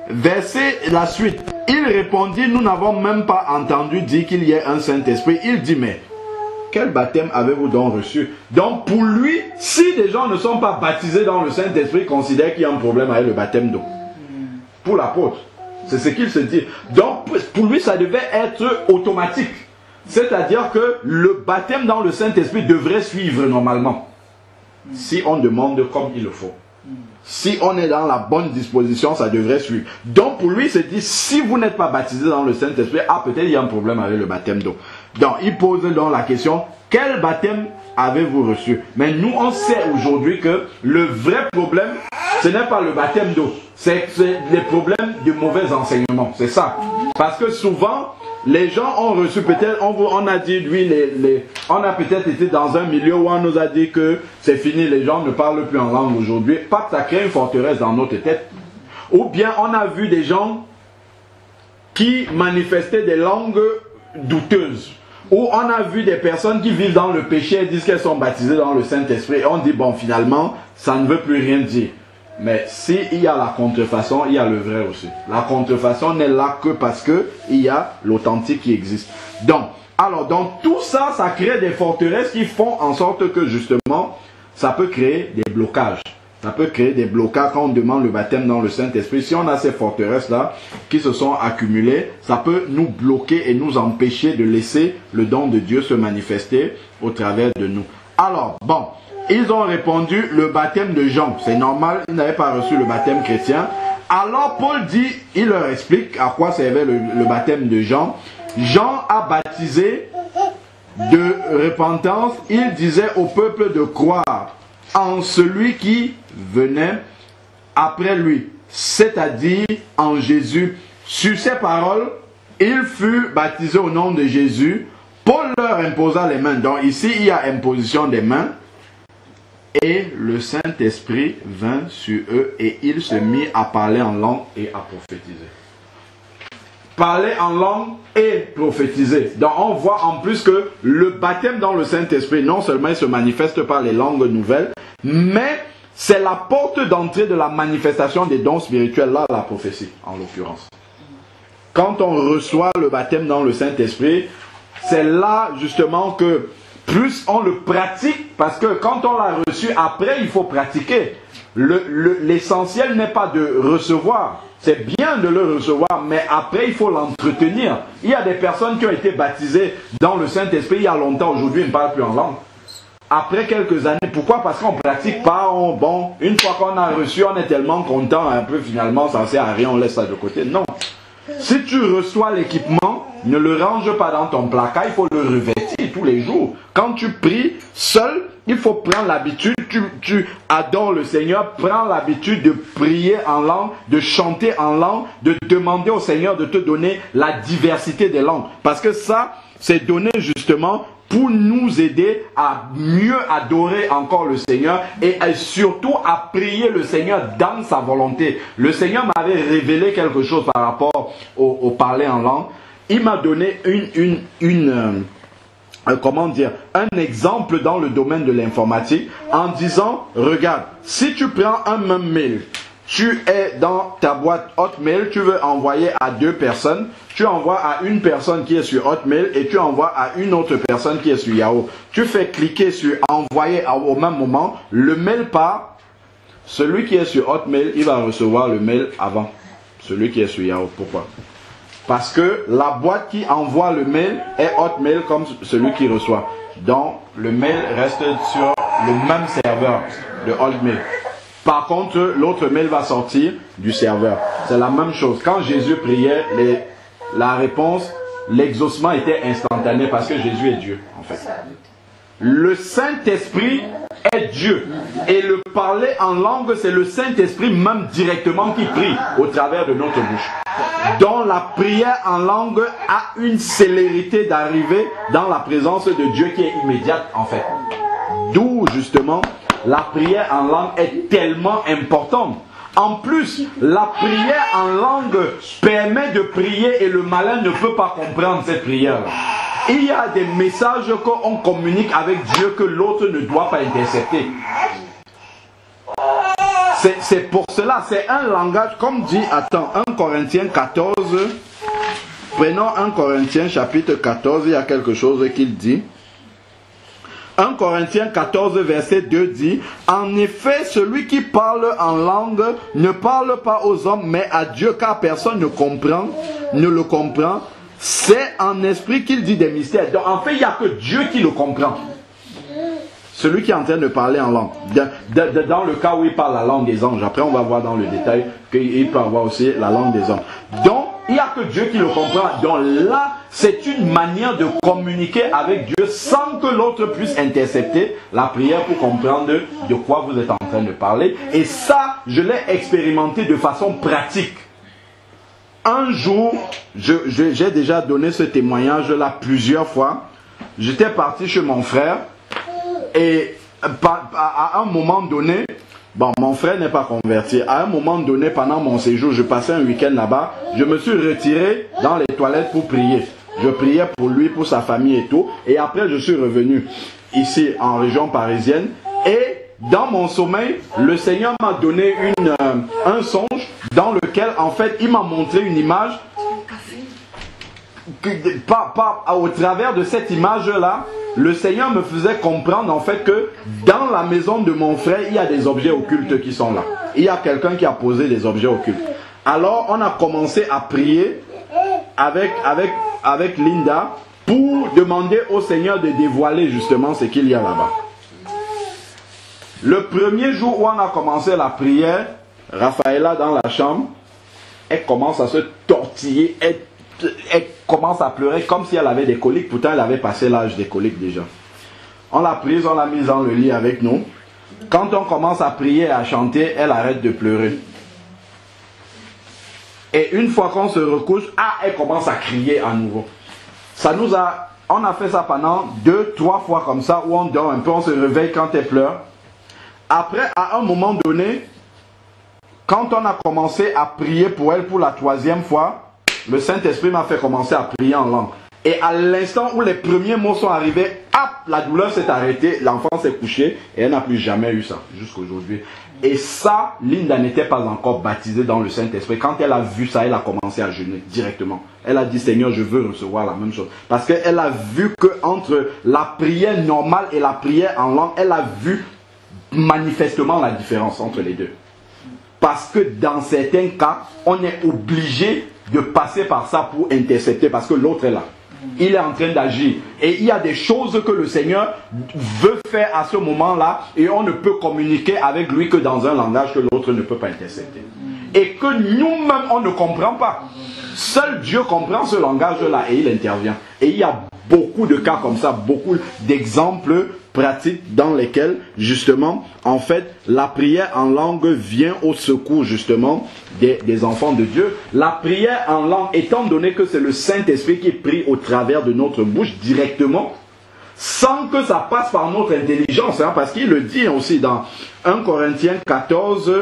verset, la suite. Il répondit, nous n'avons même pas entendu dire qu'il y ait un Saint-Esprit. Il dit, mais quel baptême avez-vous donc reçu? Donc pour lui, si les gens ne sont pas baptisés dans le Saint-Esprit, il considère qu'il y a un problème avec le baptême d'eau. Pour l'apôtre, c'est ce qu'il se dit. Donc pour lui, ça devait être automatique. C'est-à-dire que le baptême dans le Saint-Esprit devrait suivre normalement. Si on demande comme il le faut. Si on est dans la bonne disposition, ça devrait suivre. Donc pour lui, il se dit, si vous n'êtes pas baptisé dans le Saint-Esprit, peut-être il y a un problème avec le baptême d'eau. Donc il pose donc la question, quel baptême avez-vous reçu? Mais nous, on sait aujourd'hui que le vrai problème, ce n'est pas le baptême d'eau. C'est les problèmes de mauvais enseignement. C'est ça. Parce que souvent, les gens ont reçu peut-être, on a dit, on a peut-être été dans un milieu où on nous a dit que c'est fini, les gens ne parlent plus en langue aujourd'hui. Pas que ça crée une forteresse dans notre tête. Ou bien on a vu des gens qui manifestaient des langues douteuses. Ou on a vu des personnes qui vivent dans le péché et disent qu'elles sont baptisées dans le Saint-Esprit. Et on dit, bon, finalement, ça ne veut plus rien dire. Mais s'il y a la contrefaçon, il y a le vrai aussi. La contrefaçon n'est là que parce qu'il y a l'authentique qui existe. Donc tout ça, ça crée des forteresses qui font en sorte que justement, ça peut créer des blocages. Ça peut créer des blocages quand on demande le baptême dans le Saint-Esprit. Si on a ces forteresses-là qui se sont accumulées, ça peut nous bloquer et nous empêcher de laisser le don de Dieu se manifester au travers de nous. Alors, bon, ils ont répondu le baptême de Jean. C'est normal, ils n'avaient pas reçu le baptême chrétien. Alors Paul dit, il leur explique à quoi servait le baptême de Jean. Jean a baptisé de repentance. Il disait au peuple de croire en celui qui venait après lui, c'est-à-dire en Jésus. Sur ces paroles, il fut baptisé au nom de Jésus. Paul leur imposa les mains. Donc ici, il y a imposition des mains. Et le Saint-Esprit vint sur eux et il se mit à parler en langue et à prophétiser. Parler en langue et prophétiser. Donc on voit en plus que le baptême dans le Saint-Esprit, non seulement il se manifeste par les langues nouvelles, mais c'est la porte d'entrée de la manifestation des dons spirituels, là la prophétie en l'occurrence. Quand on reçoit le baptême dans le Saint-Esprit, c'est là justement que plus on le pratique, parce que quand on l'a reçu, après il faut pratiquer. L'essentiel n'est pas de recevoir, c'est bien de le recevoir, mais après il faut l'entretenir. Il y a des personnes qui ont été baptisées dans le Saint-Esprit il y a longtemps, aujourd'hui ils ne parlent plus en langue. Après quelques années, pourquoi? Parce qu'on ne pratique pas, bon, une fois qu'on a reçu, on est tellement content, un peu finalement ça ne sert à rien, on laisse ça de côté. Non. Si tu reçois l'équipement, ne le range pas dans ton placard, il faut le revêtir tous les jours. Quand tu pries seul, il faut prendre l'habitude, tu adores le Seigneur, prends l'habitude de prier en langue, de chanter en langue, de demander au Seigneur de te donner la diversité des langues. Parce que ça, c'est donné justement pour nous aider à mieux adorer encore le Seigneur et surtout à prier le Seigneur dans sa volonté. Le Seigneur m'avait révélé quelque chose par rapport au parler en langue. Il m'a donné un exemple dans le domaine de l'informatique en disant, regarde, si tu prends un même mail, tu es dans ta boîte Hotmail, tu veux envoyer à 2 personnes, tu envoies à une personne qui est sur Hotmail et tu envoies à une autre personne qui est sur Yahoo. Tu fais cliquer sur envoyer au même moment, le mail part, celui qui est sur Hotmail, il va recevoir le mail avant celui qui est sur Yahoo. Pourquoi? Parce que la boîte qui envoie le mail est Hotmail comme celui qui reçoit. Donc le mail reste sur le même serveur de Hotmail. Par contre, l'autre mail va sortir du serveur. C'est la même chose. Quand Jésus priait, la réponse, l'exaucement était instantané parce que Jésus est Dieu, en fait. Le Saint-Esprit est Dieu. Et le parler en langue, c'est le Saint-Esprit même directement qui prie au travers de notre bouche. Donc la prière en langue a une célérité d'arriver dans la présence de Dieu qui est immédiate, en fait. D'où, justement, la prière en langue est tellement importante. En plus, la prière en langue permet de prier et le malin ne peut pas comprendre cette prière-là. Il y a des messages qu'on communique avec Dieu que l'autre ne doit pas intercepter. C'est pour cela, c'est un langage, comme dit, attends, 1 Corinthiens 14, prenons 1 Corinthiens chapitre 14, il y a quelque chose qu'il dit. 1 Corinthiens 14, verset 2 dit, « En effet, celui qui parle en langue ne parle pas aux hommes, mais à Dieu, car personne ne le comprend. C'est en esprit qu'il dit des mystères. » Donc, en fait, il n'y a que Dieu qui le comprend. Celui qui est en train de parler en langue. Dans le cas où il parle la langue des anges, après on va voir dans le détail qu'il peut avoir aussi la langue des hommes. Donc, il n'y a que Dieu qui le comprend. Donc là, c'est une manière de communiquer avec Dieu sans que l'autre puisse intercepter la prière pour comprendre de quoi vous êtes en train de parler. Et ça, je l'ai expérimenté de façon pratique. Un jour, j'ai déjà donné ce témoignage-là plusieurs fois. J'étais parti chez mon frère. Et à un moment donné, bon, mon frère n'est pas converti. À un moment donné, pendant mon séjour, je passais un week-end là-bas. Je me suis retiré dans les toilettes pour prier. Je priais pour lui, pour sa famille et tout. Et après, je suis revenu ici en région parisienne. Et dans mon sommeil, le Seigneur m'a donné un songe dans lequel, en fait, il m'a montré une image. Au travers de cette image-là, le Seigneur me faisait comprendre en fait que dans la maison de mon frère, il y a des objets occultes qui sont là. Il y a quelqu'un qui a posé des objets occultes. Alors on a commencé à prier avec Linda pour demander au Seigneur de dévoiler justement ce qu'il y a là-bas. Le premier jour où on a commencé la prière, Raphaëla dans la chambre, elle commence à se tortiller, elle commence à pleurer comme si elle avait des coliques. Pourtant, elle avait passé l'âge des coliques déjà. On l'a prise, on l'a mise dans le lit avec nous. Quand on commence à prier et à chanter, elle arrête de pleurer. Et une fois qu'on se recouche, elle commence à crier à nouveau. On a fait ça pendant 2-3 fois comme ça, où on dort un peu, on se réveille quand elle pleure. Après, à un moment donné, quand on a commencé à prier pour elle pour la 3e fois, le Saint-Esprit m'a fait commencer à prier en langue. Et à l'instant où les premiers mots sont arrivés, la douleur s'est arrêtée, l'enfant s'est couché et elle n'a plus jamais eu ça jusqu'à aujourd'hui. Et ça, Linda n'était pas encore baptisée dans le Saint-Esprit. Quand elle a vu ça, elle a commencé à jeûner directement. Elle a dit, Seigneur, je veux recevoir la même chose. Parce qu'elle a vu qu'entre la prière normale et la prière en langue, elle a vu manifestement la différence entre les deux. Parce que dans certains cas, on est obligé de passer par ça pour intercepter, parce que l'autre est là. Il est en train d'agir. Et il y a des choses que le Seigneur veut faire à ce moment-là, et on ne peut communiquer avec lui que dans un langage que l'autre ne peut pas intercepter. Et que nous-mêmes, on ne comprend pas. Seul Dieu comprend ce langage-là, et il intervient. Et il y a beaucoup de cas comme ça, beaucoup d'exemples pratiques dans lesquels, justement, en fait, la prière en langue vient au secours, justement, des enfants de Dieu. La prière en langue, étant donné que c'est le Saint-Esprit qui prie au travers de notre bouche directement, sans que ça passe par notre intelligence, parce qu'il le dit aussi dans 1 Corinthiens 14,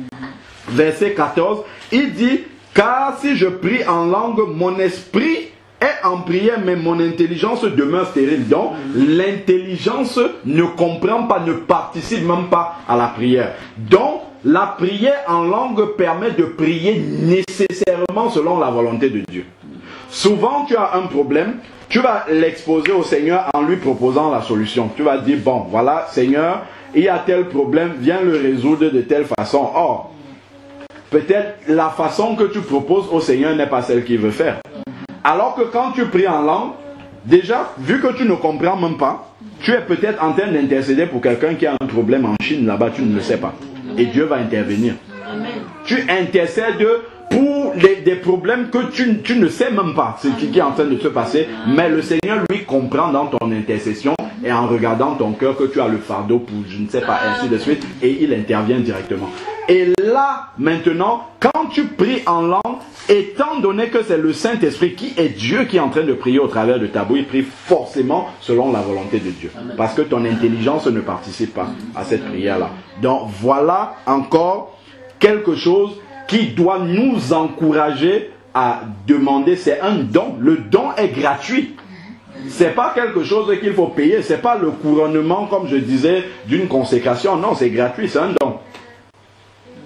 verset 14, il dit, « Car si je prie en langue, mon esprit est en prière, mais mon intelligence demeure stérile. » Donc, l'intelligence ne comprend pas, ne participe même pas à la prière. Donc, la prière en langue permet de prier nécessairement selon la volonté de Dieu. Souvent, tu as un problème, tu vas l'exposer au Seigneur en lui proposant la solution. Tu vas dire, bon, voilà, Seigneur, il y a tel problème, viens le résoudre de telle façon. Or, peut-être la façon que tu proposes au Seigneur n'est pas celle qu'il veut faire. Alors que quand tu pries en langue, déjà, vu que tu ne comprends même pas, tu es peut-être en train d'intercéder pour quelqu'un qui a un problème en Chine, là-bas, tu ne le sais pas. Et Dieu va intervenir. Tu intercèdes pour des problèmes que tu ne sais même pas ce qui est en train de se passer, mais le Seigneur, lui, comprend dans ton intercession et en regardant ton cœur que tu as le fardeau pour, je ne sais pas, ainsi de suite, et il intervient directement. Et là, maintenant, quand tu pries en langue, étant donné que c'est le Saint-Esprit qui est Dieu qui est en train de prier au travers de ta bouche, il prie forcément selon la volonté de Dieu. Parce que ton intelligence ne participe pas à cette prière-là. Donc voilà encore quelque chose qui doit nous encourager à demander. C'est un don. Le don est gratuit. C'est pas quelque chose qu'il faut payer. C'est pas le couronnement, comme je disais, d'une consécration. Non, c'est gratuit, c'est un don.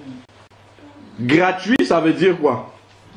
Gratuit, ça veut dire quoi?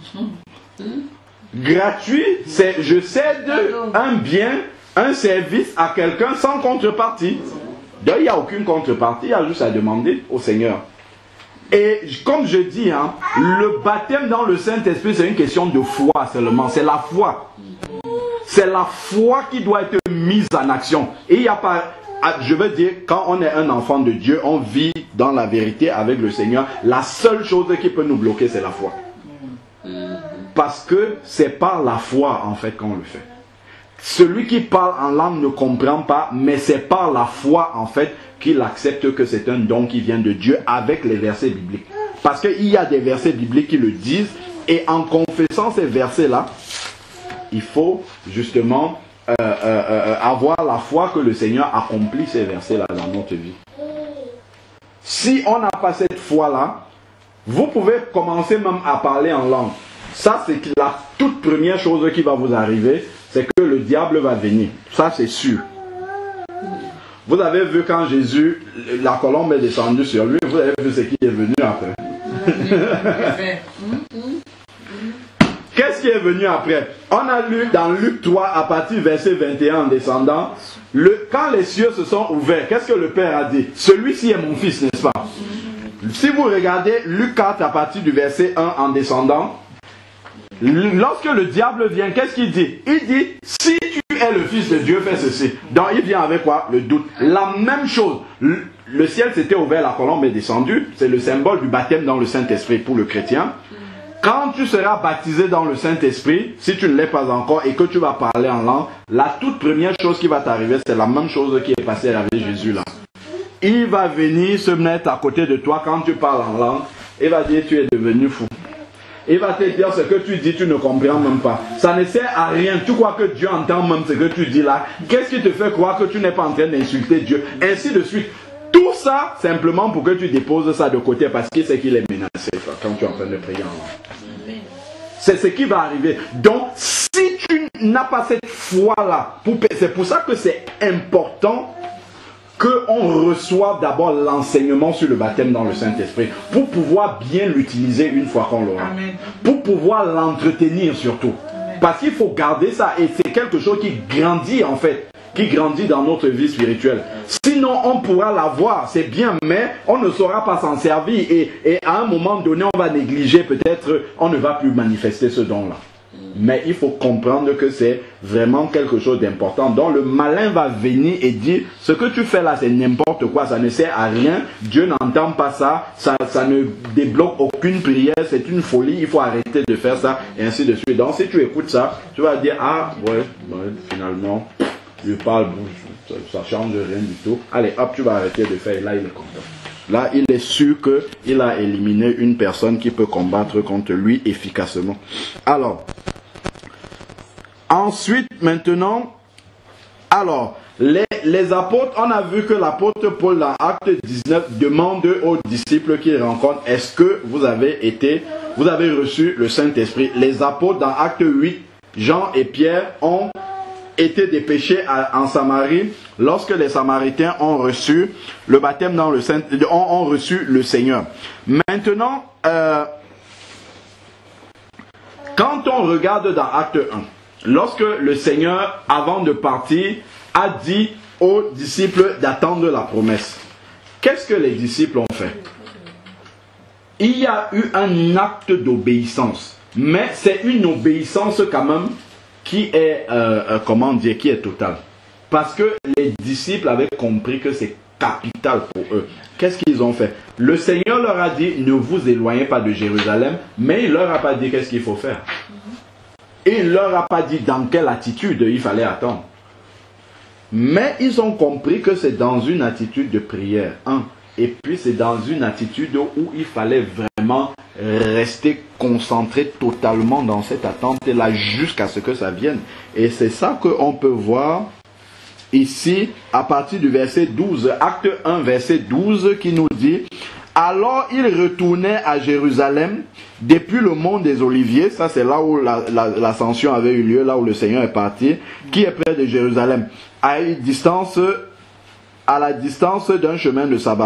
Gratuit, c'est je cède un bien, un service à quelqu'un sans contrepartie. D'ailleurs, il n'y a aucune contrepartie, il y a juste à demander au Seigneur. Et comme je dis, hein, le baptême dans le Saint-Esprit, c'est une question de foi seulement. C'est la foi. C'est la foi qui doit être mise en action. Et il n'y a pas... Je veux dire, quand on est un enfant de Dieu, on vit dans la vérité avec le Seigneur. La seule chose qui peut nous bloquer, c'est la foi. Parce que c'est par la foi, en fait, qu'on le fait. Celui qui parle en langue ne comprend pas, mais c'est par la foi, en fait, qu'il accepte que c'est un don qui vient de Dieu avec les versets bibliques. Parce qu'il y a des versets bibliques qui le disent, et en confessant ces versets-là, il faut justement avoir la foi que le Seigneur accomplit ces versets-là dans notre vie. Si on n'a pas cette foi-là, vous pouvez commencer même à parler en langue. Ça, c'est la toute première chose qui va vous arriver, c'est que le diable va venir. Ça, c'est sûr. Vous avez vu quand Jésus, la colombe est descendue sur lui, vous avez vu ce qui est venu après. Qu'est-ce qui est venu après? On a lu dans Luc 3, à partir du verset 21 en descendant, quand les cieux se sont ouverts, qu'est-ce que le Père a dit? Celui-ci est mon fils, n'est-ce pas? Si vous regardez Luc 4 à partir du verset 1 en descendant, lorsque le diable vient, qu'est-ce qu'il dit? Il dit, si tu es le fils de Dieu, fais ceci. Donc il vient avec quoi? Le doute. La même chose. Le ciel s'était ouvert, la colombe est descendue. C'est le symbole du baptême dans le Saint-Esprit pour le chrétien. Quand tu seras baptisé dans le Saint-Esprit, si tu ne l'es pas encore et que tu vas parler en langue, la toute première chose qui va t'arriver, c'est la même chose qui est passée avec Jésus là. Il va venir se mettre à côté de toi quand tu parles en langue et va dire tu es devenu fou. Il va te dire ce que tu dis, tu ne comprends même pas. Ça ne sert à rien. Tu crois que Dieu entend même ce que tu dis là. Qu'est-ce qui te fait croire que tu n'es pas en train d'insulter Dieu? Ainsi de suite. Tout ça, simplement pour que tu déposes ça de côté parce qu'il sait qu'il est menacé quand tu es en train de prier en langue. C'est ce qui va arriver. Donc, si tu n'as pas cette foi-là, c'est pour ça que c'est important qu'on reçoive d'abord l'enseignement sur le baptême dans le Saint-Esprit pour pouvoir bien l'utiliser une fois qu'on l'aura. Pour pouvoir l'entretenir surtout. Parce qu'il faut garder ça et c'est quelque chose qui grandit en fait, qui grandit dans notre vie spirituelle. Sinon on pourra l'avoir, c'est bien, mais on ne saura pas s'en servir et à un moment donné on va négliger, peut-être on ne va plus manifester ce don-là. Mais il faut comprendre que c'est vraiment quelque chose d'important. Donc le malin va venir et dire, ce que tu fais là c'est n'importe quoi, ça ne sert à rien, Dieu n'entend pas ça, ça ne débloque aucune prière, c'est une folie, il faut arrêter de faire ça, et ainsi de suite. Donc si tu écoutes ça, tu vas dire, ah ouais finalement, je parle, ça change rien du tout. Allez hop, tu vas arrêter de faire, et là il est content. Là, il est sûr qu'il a éliminé une personne qui peut combattre contre lui efficacement. Alors, ensuite, maintenant, alors, les apôtres, on a vu que l'apôtre Paul dans Acte 19 demande aux disciples qu'il rencontre, est-ce que vous avez reçu le Saint-Esprit? Les apôtres dans Acte 8, Jean et Pierre ont été dépêchés en Samarie lorsque les Samaritains ont reçu le baptême dans le Saint, ont reçu le Seigneur. Maintenant, quand on regarde dans Acte 1, lorsque le Seigneur, avant de partir, a dit aux disciples d'attendre la promesse, qu'est-ce que les disciples ont fait? Il y a eu un acte d'obéissance, mais c'est une obéissance quand même qui est, qui est totale. Parce que les disciples avaient compris que c'est capital pour eux. Qu'est-ce qu'ils ont fait? Le Seigneur leur a dit, ne vous éloignez pas de Jérusalem, mais il ne leur a pas dit qu'est-ce qu'il faut faire. Et il ne leur a pas dit dans quelle attitude il fallait attendre. Mais ils ont compris que c'est dans une attitude de prière. Et puis c'est dans une attitude où il fallait vraiment rester concentré totalement dans cette attente-là jusqu'à ce que ça vienne. Et c'est ça qu'on peut voir ici à partir du verset 12, acte 1, verset 12 qui nous dit « Alors il retournait à Jérusalem depuis le mont des Oliviers », ça c'est là où l'ascension avait eu lieu, là où le Seigneur est parti, qui est près de Jérusalem, à la distance d'un chemin de sabbat.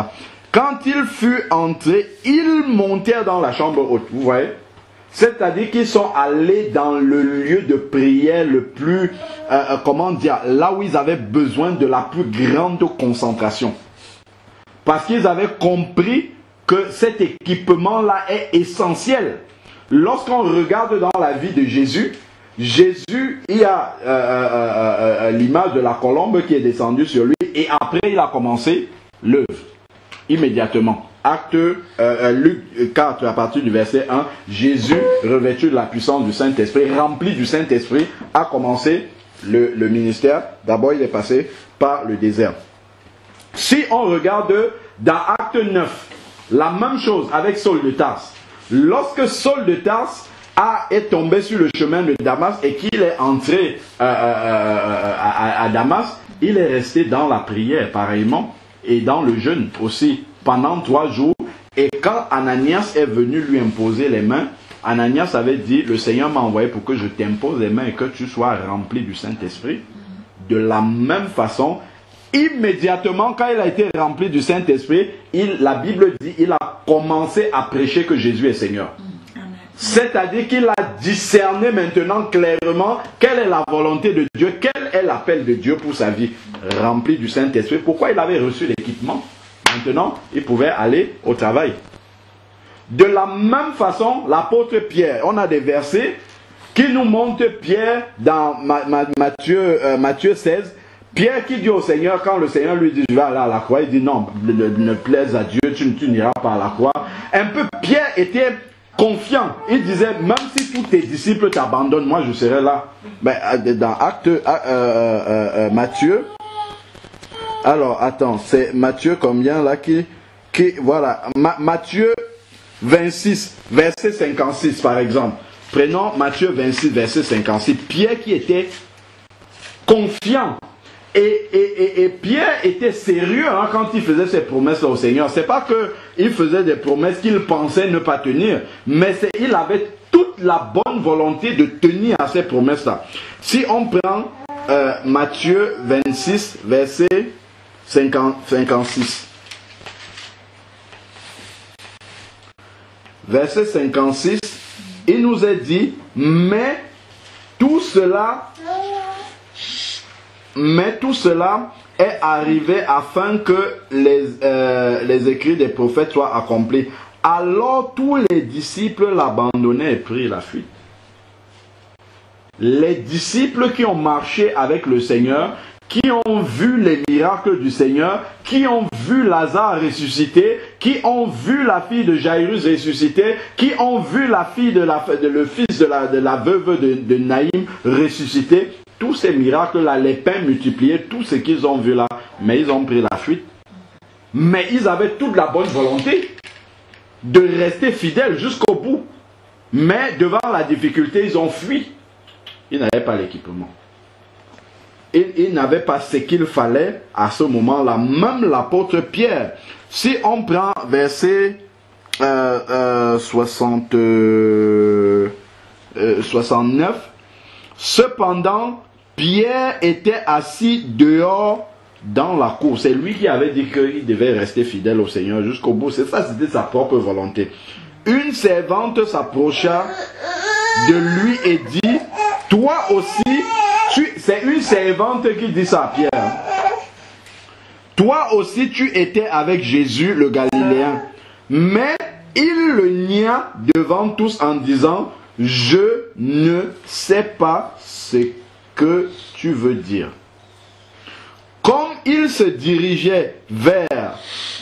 Quand il fut entré, ils montèrent dans la chambre haute. Vous voyez? C'est-à-dire qu'ils sont allés dans le lieu de prière le plus, comment dire, là où ils avaient besoin de la plus grande concentration. Parce qu'ils avaient compris que cet équipement-là est essentiel. Lorsqu'on regarde dans la vie de Jésus, Jésus, il y a l'image de la colombe qui est descendue sur lui et après il a commencé l'œuvre. Immédiatement. Acte Luc 4 à partir du verset 1, Jésus, revêtu de la puissance du Saint-Esprit, rempli du Saint-Esprit, a commencé le ministère. D'abord il est passé par le désert. Si on regarde dans Acte 9, la même chose avec Saul de Tarse. Lorsque Saul de Tarse est tombé sur le chemin de Damas et qu'il est entré à Damas, il est resté dans la prière pareillement et dans le jeûne aussi pendant 3 jours. Et quand Ananias est venu lui imposer les mains, Ananias avait dit, le Seigneur m'a envoyé pour que je t'impose les mains et que tu sois rempli du Saint-Esprit. De la même façon, immédiatement quand il a été rempli du Saint-Esprit, la Bible dit, il a commencé à prêcher que Jésus est Seigneur. C'est-à-dire qu'il a discerné maintenant clairement quelle est la volonté de Dieu, quel est l'appel de Dieu pour sa vie, rempli du Saint-Esprit. Pourquoi il avait reçu l'équipement? Maintenant, il pouvait aller au travail. De la même façon, l'apôtre Pierre, on a des versets qui nous montrent Pierre dans Matthieu 16. Pierre qui dit au Seigneur, quand le Seigneur lui dit je vais aller à la croix, il dit non, ne plaise à Dieu, tu n'iras pas à la croix. Un peu, Pierre était confiant. Il disait, même si tous tes disciples t'abandonnent, moi je serai là. Mais dans Acte Matthieu, alors attends, c'est Matthieu combien là qui voilà, Matthieu 26, verset 56 par exemple. Prenons Matthieu 26, verset 56. Pierre qui était confiant. Et Pierre était sérieux quand il faisait ses promesses au Seigneur. C'est pas qu'il faisait des promesses qu'il pensait ne pas tenir, mais il avait toute la bonne volonté de tenir à ces promesses-là. Si on prend Matthieu 26, verset 56. Verset 56, il nous est dit, mais tout cela est arrivé afin que les écrits des prophètes soient accomplis. Alors tous les disciples l'abandonnaient et prirent la fuite. Les disciples qui ont marché avec le Seigneur, qui ont vu les miracles du Seigneur, qui ont vu Lazare ressuscité, qui ont vu la fille de Jairus ressuscitée, qui ont vu le fils de la veuve de Naïm ressuscité, tous ces miracles-là, les pains multipliés, tout ce qu'ils ont vu là, mais ils ont pris la fuite. Mais ils avaient toute la bonne volonté de rester fidèles jusqu'au bout. Mais devant la difficulté, ils ont fui. Ils n'avaient pas l'équipement. Ils n'avaient pas ce qu'il fallait à ce moment-là. Même l'apôtre Pierre, si on prend verset 69, cependant, Pierre était assis dehors dans la cour. C'est lui qui avait dit qu'il devait rester fidèle au Seigneur jusqu'au bout. C'est ça, c'était sa propre volonté. Une servante s'approcha de lui et dit, toi aussi, c'est une servante qui dit ça à Pierre. Toi aussi tu étais avec Jésus le Galiléen. Mais il le nia devant tous en disant, je ne sais pas ce que tu veux dire. Comme il se dirigeait vers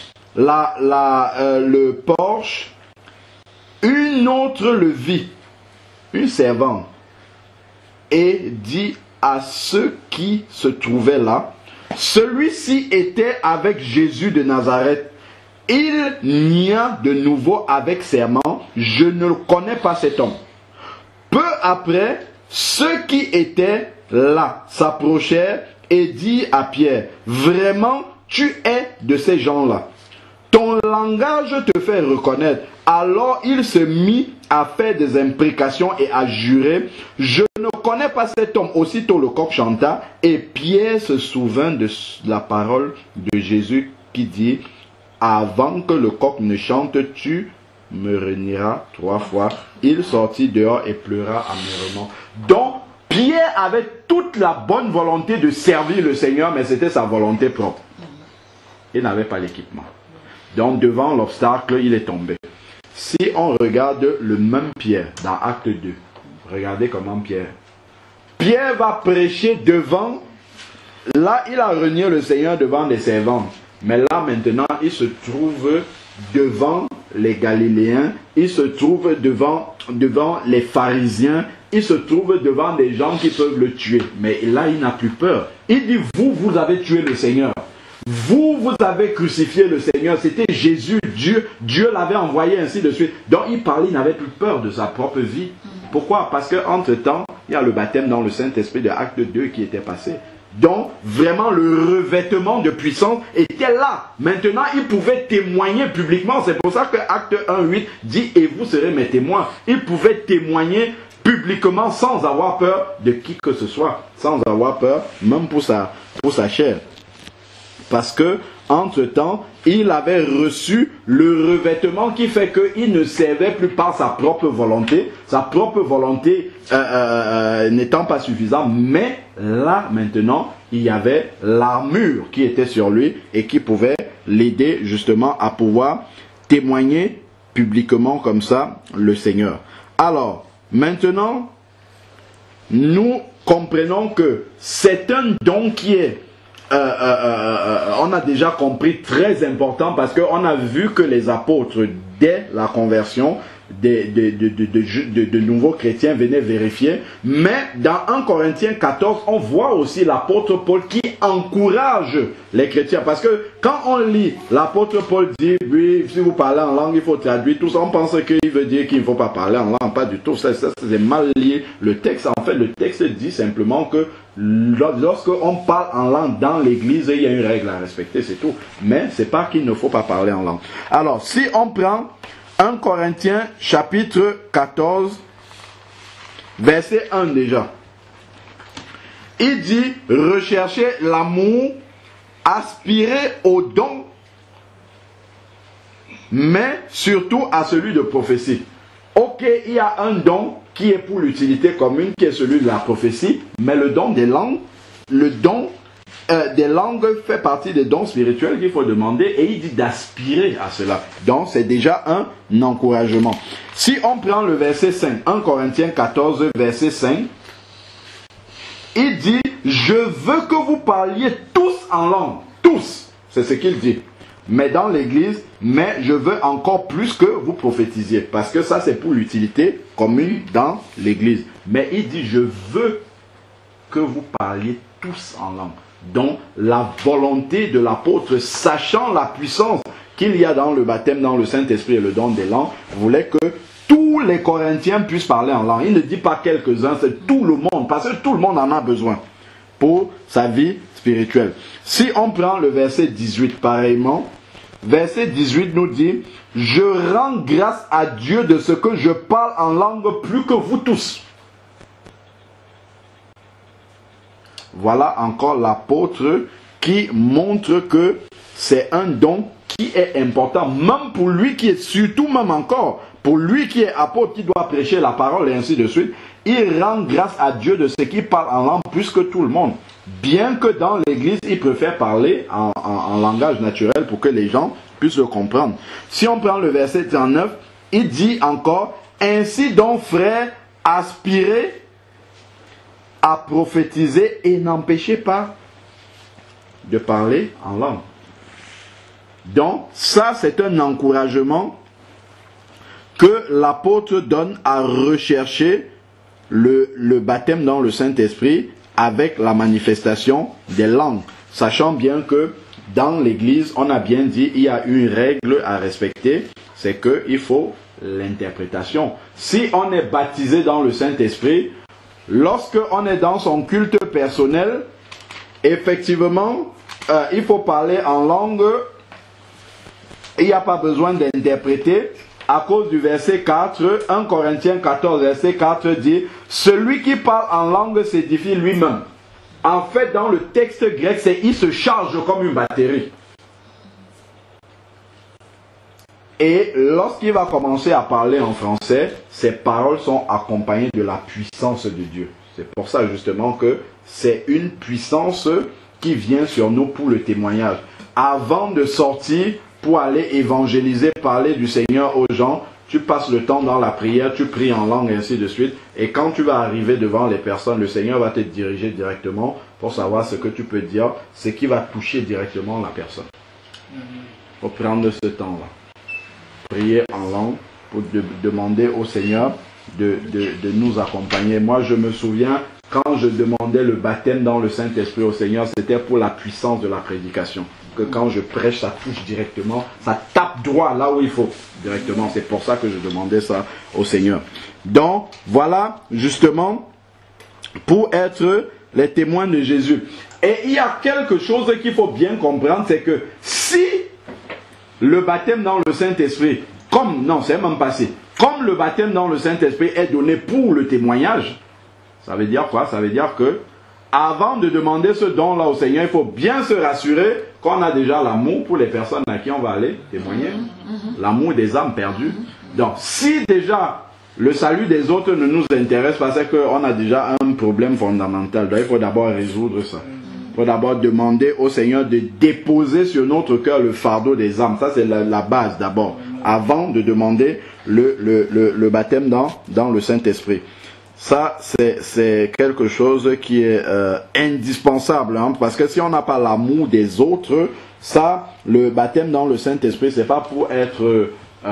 le porche, une autre le vit, une servante, et dit à ceux qui se trouvaient là, celui-ci était avec Jésus de Nazareth. Il nia de nouveau avec serment, je ne connais pas cet homme. Peu après, ceux qui étaient là s'approchèrent et dit à Pierre, vraiment, tu es de ces gens-là. Ton langage te fait reconnaître. Alors il se mit à faire des imprécations et à jurer, je ne connais pas cet homme. Aussitôt le coq chanta et Pierre se souvint de la parole de Jésus qui dit, avant que le coq ne chante, tu me renieras 3 fois. Il sortit dehors et pleura amèrement. Donc, Pierre avait toute la bonne volonté de servir le Seigneur, mais c'était sa volonté propre. Il n'avait pas l'équipement. Donc, devant l'obstacle, il est tombé. Si on regarde le même Pierre dans Acte 2, regardez comment Pierre va prêcher devant. Là, il a renié le Seigneur devant les servants. Mais là, maintenant, il se trouve devant les Galiléens. Il se trouve devant les pharisiens. Il se trouve devant des gens qui peuvent le tuer. Mais là, il n'a plus peur. Il dit, vous avez tué le Seigneur. Vous avez crucifié le Seigneur. C'était Jésus, Dieu l'avait envoyé, ainsi de suite. Donc, il parlait, il n'avait plus peur de sa propre vie. Pourquoi? Parce qu'entre-temps, il y a le baptême dans le Saint-Esprit de Acte 2 qui était passé. Donc, vraiment, le revêtement de puissance était là. Maintenant, il pouvait témoigner publiquement. C'est pour ça que Acte 1:8 dit « Et vous serez mes témoins ». Il pouvait témoigner publiquement sans avoir peur de qui que ce soit. Sans avoir peur, même pour sa chair. Parce que, entre-temps, il avait reçu le revêtement qui fait qu'il ne servait plus par sa propre volonté. Sa propre volonté n'étant pas suffisante. Mais là, maintenant, il y avait l'armure qui était sur lui et qui pouvait l'aider justement à pouvoir témoigner publiquement comme ça le Seigneur. Alors, maintenant, nous comprenons que c'est un don qui est on a déjà compris, très important, parce qu'on a vu que les apôtres, dès la conversion de nouveaux chrétiens, venaient vérifier. Mais dans 1 Corinthiens 14, on voit aussi l'apôtre Paul qui encourage les chrétiens. Parce que quand on lit, l'apôtre Paul dit, oui, si vous parlez en langue, il faut traduire tout ça. On pense qu'il veut dire qu'il ne faut pas parler en langue. Pas du tout. Ça c'est mal lié. Le texte, en fait, le texte dit simplement que lorsqu'on parle en langue dans l'église, il y a une règle à respecter, c'est tout. Mais c'est pas qu'il ne faut pas parler en langue. Alors, si on prend 1 Corinthiens chapitre 14, verset 1 déjà. Il dit, recherchez l'amour, aspirez au don, mais surtout à celui de prophétie. Ok, il y a un don qui est pour l'utilité commune, qui est celui de la prophétie, mais le don des langues, des langues fait partie des dons spirituels qu'il faut demander, et il dit d'aspirer à cela. Donc c'est déjà un encouragement. Si on prend le verset 5, 1 Corinthiens 14, verset 5, il dit, je veux que vous parliez tous en langue. Tous, c'est ce qu'il dit. Mais dans l'église, mais je veux encore plus que vous prophétisiez. Parce que ça, c'est pour l'utilité commune dans l'église. Mais il dit, je veux que vous parliez tous en langue. Donc, la volonté de l'apôtre, sachant la puissance qu'il y a dans le baptême, dans le Saint-Esprit et le don des langues, voulait que tous les Corinthiens puissent parler en langue. Il ne dit pas quelques-uns, c'est tout le monde. Parce que tout le monde en a besoin pour sa vie spirituelle. Si on prend le verset 18 pareillement, verset 18 nous dit, je rends grâce à Dieu de ce que je parle en langue plus que vous tous. Voilà encore l'apôtre qui montre que c'est un don qui est important, même pour lui qui est, surtout même encore, pour lui qui est apôtre, qui doit prêcher la parole et ainsi de suite. Il rend grâce à Dieu de ce qu'il parle en langue plus que tout le monde. Bien que dans l'église, il préfère parler en langage naturel pour que les gens puissent le comprendre. Si on prend le verset 39, il dit encore, ainsi donc frères, aspirez à prophétiser et n'empêchez pas de parler en langue. Donc ça c'est un encouragement que l'apôtre donne à rechercher le baptême dans le Saint-Esprit avec la manifestation des langues. Sachant bien que dans l'église, on a bien dit, il y a une règle à respecter, c'est qu'il faut l'interprétation. Si on est baptisé dans le Saint-Esprit, lorsque on est dans son culte personnel, effectivement, il faut parler en langue, il n'y a pas besoin d'interpréter. À cause du verset 4, 1 Corinthiens 14, verset 4 dit, celui qui parle en langue s'édifie lui-même. En fait, dans le texte grec, c'est il se charge comme une batterie. Et lorsqu'il va commencer à parler en français, ses paroles sont accompagnées de la puissance de Dieu. C'est pour ça justement que c'est une puissance qui vient sur nous pour le témoignage. Avant de sortir pour aller évangéliser, parler du Seigneur aux gens, tu passes le temps dans la prière, tu pries en langue et ainsi de suite. Et quand tu vas arriver devant les personnes, le Seigneur va te diriger directement pour savoir ce que tu peux dire, ce qui va toucher directement la personne. Il faut prendre ce temps-là. Prier en langue pour demander au Seigneur de nous accompagner. Moi, je me souviens, quand je demandais le baptême dans le Saint-Esprit au Seigneur, c'était pour la puissance de la prédication. Que quand je prêche, ça touche directement, ça tape droit là où il faut, directement. C'est pour ça que je demandais ça au Seigneur. Donc, voilà, justement, pour être les témoins de Jésus. Et il y a quelque chose qu'il faut bien comprendre, c'est que si le baptême dans le Saint-Esprit, c'est même passé, comme le baptême dans le Saint-Esprit est donné pour le témoignage, ça veut dire quoi? Ça veut dire que avant de demander ce don-là au Seigneur, il faut bien se rassurer qu'on a déjà l'amour pour les personnes à qui on va aller témoigner. L'amour des âmes perdues. Donc, si déjà le salut des autres ne nous intéresse pas, c'est qu'on a déjà un problème fondamental. Donc, il faut d'abord résoudre ça. Il faut d'abord demander au Seigneur de déposer sur notre cœur le fardeau des âmes. Ça, c'est la base d'abord. Avant de demander le baptême dans le Saint-Esprit. Ça, c'est quelque chose qui est indispensable, hein, parce que si on n'a pas l'amour des autres, ça, le baptême dans le Saint-Esprit, c'est pas pour être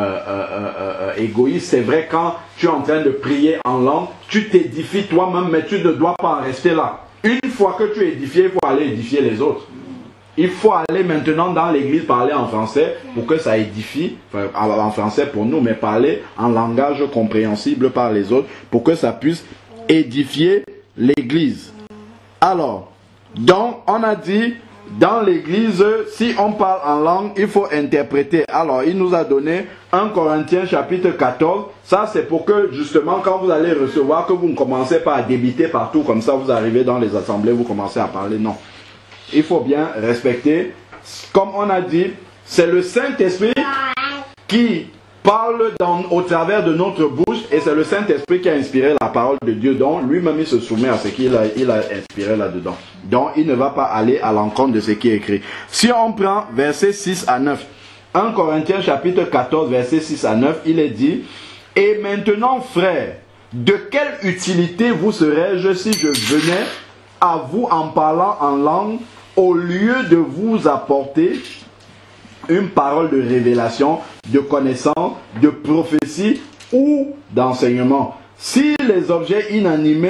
égoïste. C'est vrai, quand tu es en train de prier en langue, tu t'édifies toi-même, mais tu ne dois pas en rester là. Une fois que tu es édifié, il faut aller édifier les autres. Il faut aller maintenant dans l'église parler en français pour que ça édifie, enfin, en français pour nous, mais parler en langage compréhensible par les autres pour que ça puisse édifier l'église. Alors, donc on a dit, dans l'église, si on parle en langue, il faut interpréter. Alors, il nous a donné 1 Corinthiens chapitre 14. Ça, c'est pour que, justement, quand vous allez recevoir, que vous ne commencez pas à débiter partout, comme ça, vous arrivez dans les assemblées, vous commencez à parler. Non. Il faut bien respecter. Comme on a dit, c'est le Saint-Esprit qui parle au travers de notre bouche, et c'est le Saint-Esprit qui a inspiré la parole de Dieu. Donc, lui-même, il se soumet à ce qu'il a inspiré là-dedans. Donc, il ne va pas aller à l'encontre de ce qui est écrit. Si on prend versets 6 à 9, 1 Corinthiens chapitre 14, versets 6 à 9, il est dit: « Et maintenant, frères, de quelle utilité vous serais-je si je venais à vous en parlant en langue, au lieu de vous apporter une parole de révélation, de connaissance, de prophétie ou d'enseignement. Si les objets inanimés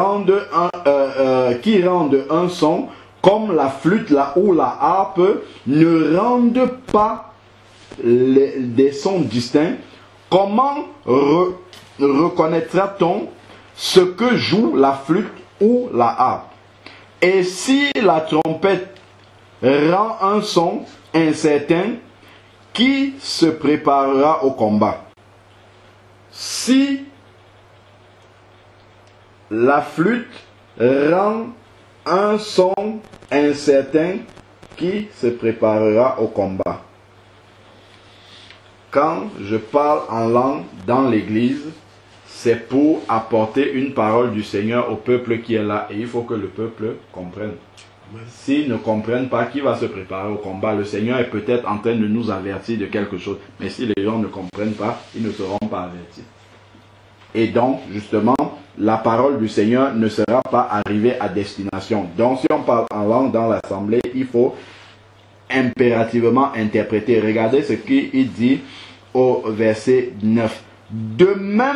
qui rendent un son, comme la flûte ou la harpe, ne rendent pas des sons distincts, comment reconnaîtra-t-on ce que joue la flûte ou la harpe? Et si la trompette rend un son incertain, qui se préparera au combat? Si la flûte rend un son incertain, qui se préparera au combat? Quand je parle en langue dans l'église, c'est pour apporter une parole du Seigneur au peuple qui est là. Et il faut que le peuple comprenne. S'ils ne comprennent pas, qui va se préparer au combat? Le Seigneur est peut-être en train de nous avertir de quelque chose. Mais si les gens ne comprennent pas, ils ne seront pas avertis. Et donc, justement, la parole du Seigneur ne sera pas arrivée à destination. Donc, si on parle en langue dans l'assemblée, il faut impérativement interpréter. Regardez ce qu'il dit au verset 9. De même,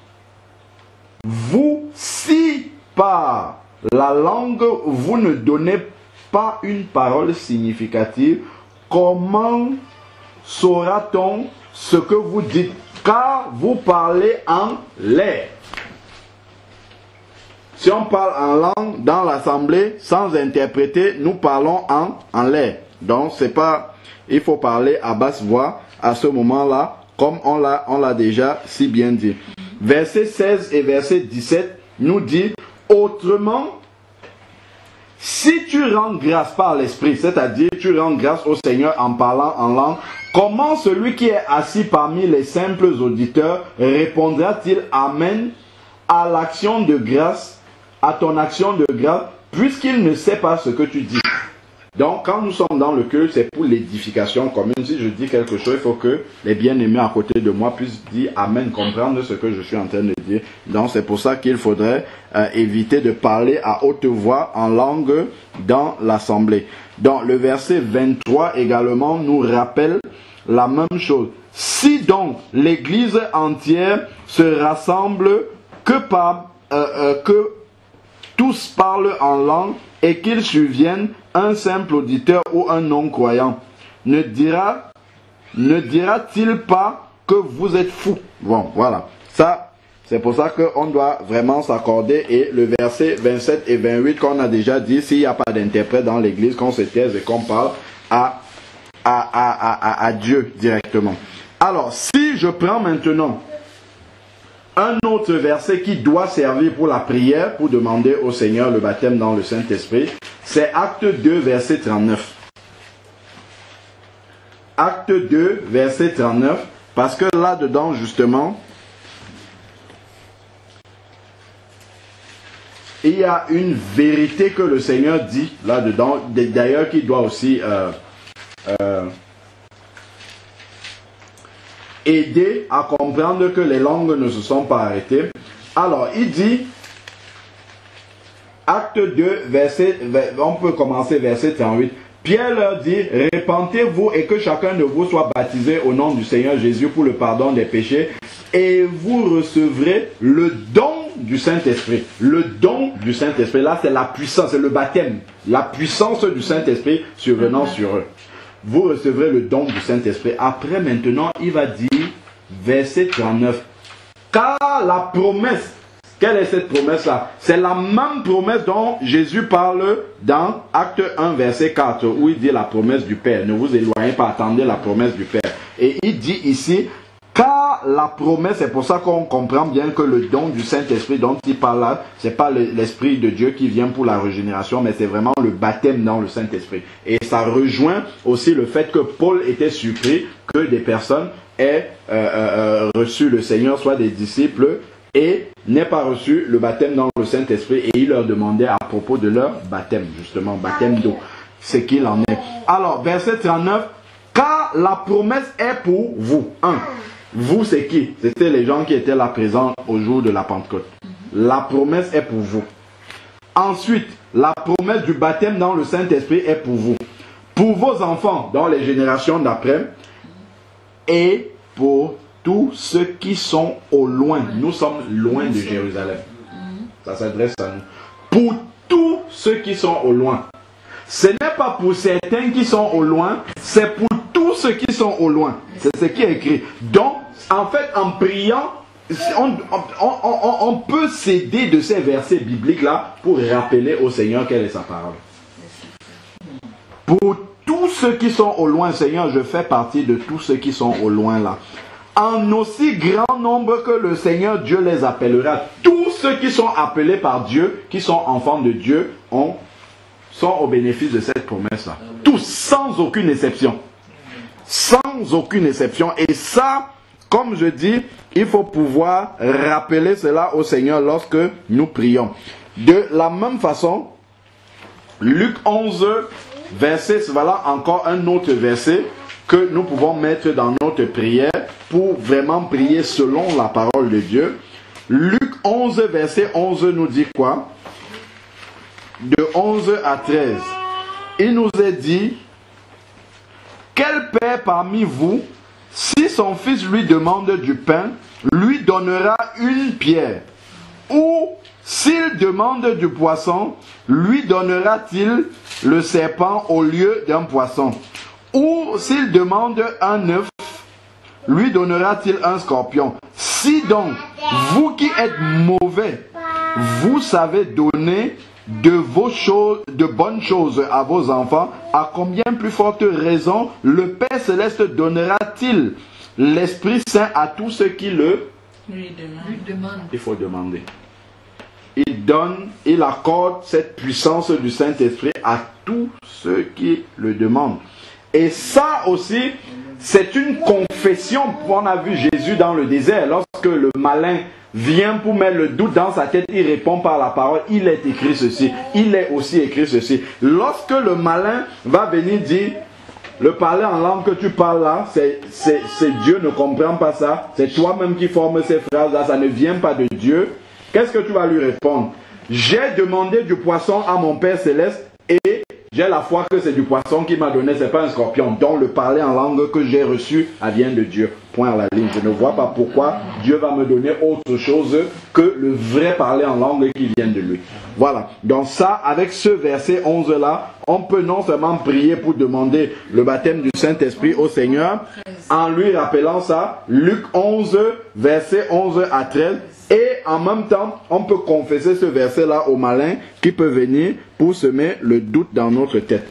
vous, si par la langue vous ne donnez pas une parole significative, comment saura-t-on ce que vous dites? Car vous parlez en l'air. Si on parle en langue dans l'assemblée sans interpréter, nous parlons en l'air. Donc c'est pas, il faut parler à basse voix à ce moment-là, comme on l'a déjà si bien dit. Verset 16 et verset 17 nous dit: autrement, si tu rends grâce par l'Esprit, c'est-à-dire tu rends grâce au Seigneur en parlant en langue, comment celui qui est assis parmi les simples auditeurs répondra-t-il Amen à l'action de grâce, à ton action de grâce, puisqu'il ne sait pas ce que tu dis? Donc, quand nous sommes dans le culte, c'est pour l'édification commune. Si je dis quelque chose, il faut que les bien-aimés à côté de moi puissent dire Amen, comprendre ce que je suis en train de dire. Donc, c'est pour ça qu'il faudrait éviter de parler à haute voix en langue dans l'assemblée. Donc, le verset 23 également nous rappelle la même chose. Si donc l'Église entière se rassemble que tous parlent en langue et qu'ils surviennent, un simple auditeur ou un non-croyant ne dira-t-il pas que vous êtes fous? Bon, voilà. Ça, c'est pour ça qu'on doit vraiment s'accorder. Et le verset 27 et 28 qu'on a déjà dit, s'il n'y a pas d'interprète dans l'église, qu'on se taise et qu'on parle à Dieu directement. Alors, si je prends maintenant un autre verset qui doit servir pour la prière, pour demander au Seigneur le baptême dans le Saint-Esprit, c'est Acte 2, verset 39. Acte 2, verset 39, parce que là-dedans, justement, il y a une vérité que le Seigneur dit là-dedans, d'ailleurs qui doit aussi aider à comprendre que les langues ne se sont pas arrêtées. Alors, il dit, Acte 2, on peut commencer verset 38. Pierre leur dit, répentez-vous et que chacun de vous soit baptisé au nom du Seigneur Jésus pour le pardon des péchés et vous recevrez le don du Saint-Esprit. Le don du Saint-Esprit, là c'est la puissance, c'est le baptême. La puissance du Saint-Esprit survenant sur eux. Vous recevrez le don du Saint-Esprit. Après maintenant, il va dire, verset 39, car la promesse, quelle est cette promesse-là? C'est la même promesse dont Jésus parle dans Acte 1, verset 4, où il dit la promesse du Père. Ne vous éloignez pas, attendez la promesse du Père. Et il dit ici, car la promesse, c'est pour ça qu'on comprend bien que le don du Saint-Esprit dont il parle là, c'est pas l'Esprit de Dieu qui vient pour la régénération, mais c'est vraiment le baptême dans le Saint-Esprit. Et ça rejoint aussi le fait que Paul était surpris que des personnes aient reçu le Seigneur, soit des disciples, et n'aient pas reçu le baptême dans le Saint-Esprit. Et il leur demandait à propos de leur baptême, justement, baptême d'eau, ce qu'il en est. Alors, verset 39, car la promesse est pour vous. Vous, c'est qui? C'était les gens qui étaient là présents au jour de la Pentecôte. La promesse est pour vous. Ensuite, la promesse du baptême dans le Saint-Esprit est pour vous. Pour vos enfants, dans les générations d'après, et pour tous ceux qui sont au loin. Nous sommes loin de Jérusalem. Ça s'adresse à nous. Pour tous ceux qui sont au loin. Ce n'est pas pour certains qui sont au loin, c'est pour tous ceux qui sont au loin. C'est ce qui est écrit. Donc, en fait, en priant, on peut s'aider de ces versets bibliques-là pour rappeler au Seigneur quelle est sa parole. Pour tous ceux qui sont au loin, Seigneur, je fais partie de tous ceux qui sont au loin là. En aussi grand nombre que le Seigneur Dieu les appellera. Tous ceux qui sont appelés par Dieu, qui sont enfants de Dieu, sont au bénéfice de cette promesse-là. Tous, sans aucune exception. Sans aucune exception. Et ça, comme je dis, il faut pouvoir rappeler cela au Seigneur lorsque nous prions. De la même façon, Luc 11, verset, voilà encore un autre verset que nous pouvons mettre dans notre prière pour vraiment prier selon la parole de Dieu. Luc 11, verset 11 nous dit quoi? De 11 à 13. Il nous est dit, quel père parmi vous, si son fils lui demande du pain, lui donnera une pierre? Ou s'il demande du poisson, lui donnera-t-il le serpent au lieu d'un poisson? Ou s'il demande un œuf, lui donnera-t-il un scorpion? Si donc, vous qui êtes mauvais, vous savez donner de bonnes choses à vos enfants, à combien plus forte raison le Père Céleste donnera-t-il l'Esprit Saint à tous ceux qui lui demandent. Il faut demander. il accorde cette puissance du Saint-Esprit à tous ceux qui le demandent. Et ça aussi, c'est une confession. On a vu Jésus dans le désert, lorsque le malin vient pour mettre le doute dans sa tête, il répond par la parole, il est écrit ceci, il est aussi écrit ceci. Lorsque le malin va venir dire, le parler en langue que tu parles là, c'est Dieu ne comprend pas ça, c'est toi-même qui formes ces phrases-là, ça ne vient pas de Dieu. Qu'est-ce que tu vas lui répondre? J'ai demandé du poisson à mon Père Céleste et j'ai la foi que c'est du poisson qui m'a donné, c'est pas un scorpion. Donc le parler en langue que j'ai reçu, elle vient de Dieu. Point à la ligne. Je ne vois pas pourquoi Dieu va me donner autre chose que le vrai parler en langue qui vient de lui. Voilà. Donc ça, avec ce verset 11 là, on peut non seulement prier pour demander le baptême du Saint-Esprit au Seigneur, en lui rappelant ça, Luc 11, verset 11 à 13, et en même temps, on peut confesser ce verset-là au malin qui peut venir pour semer le doute dans notre tête.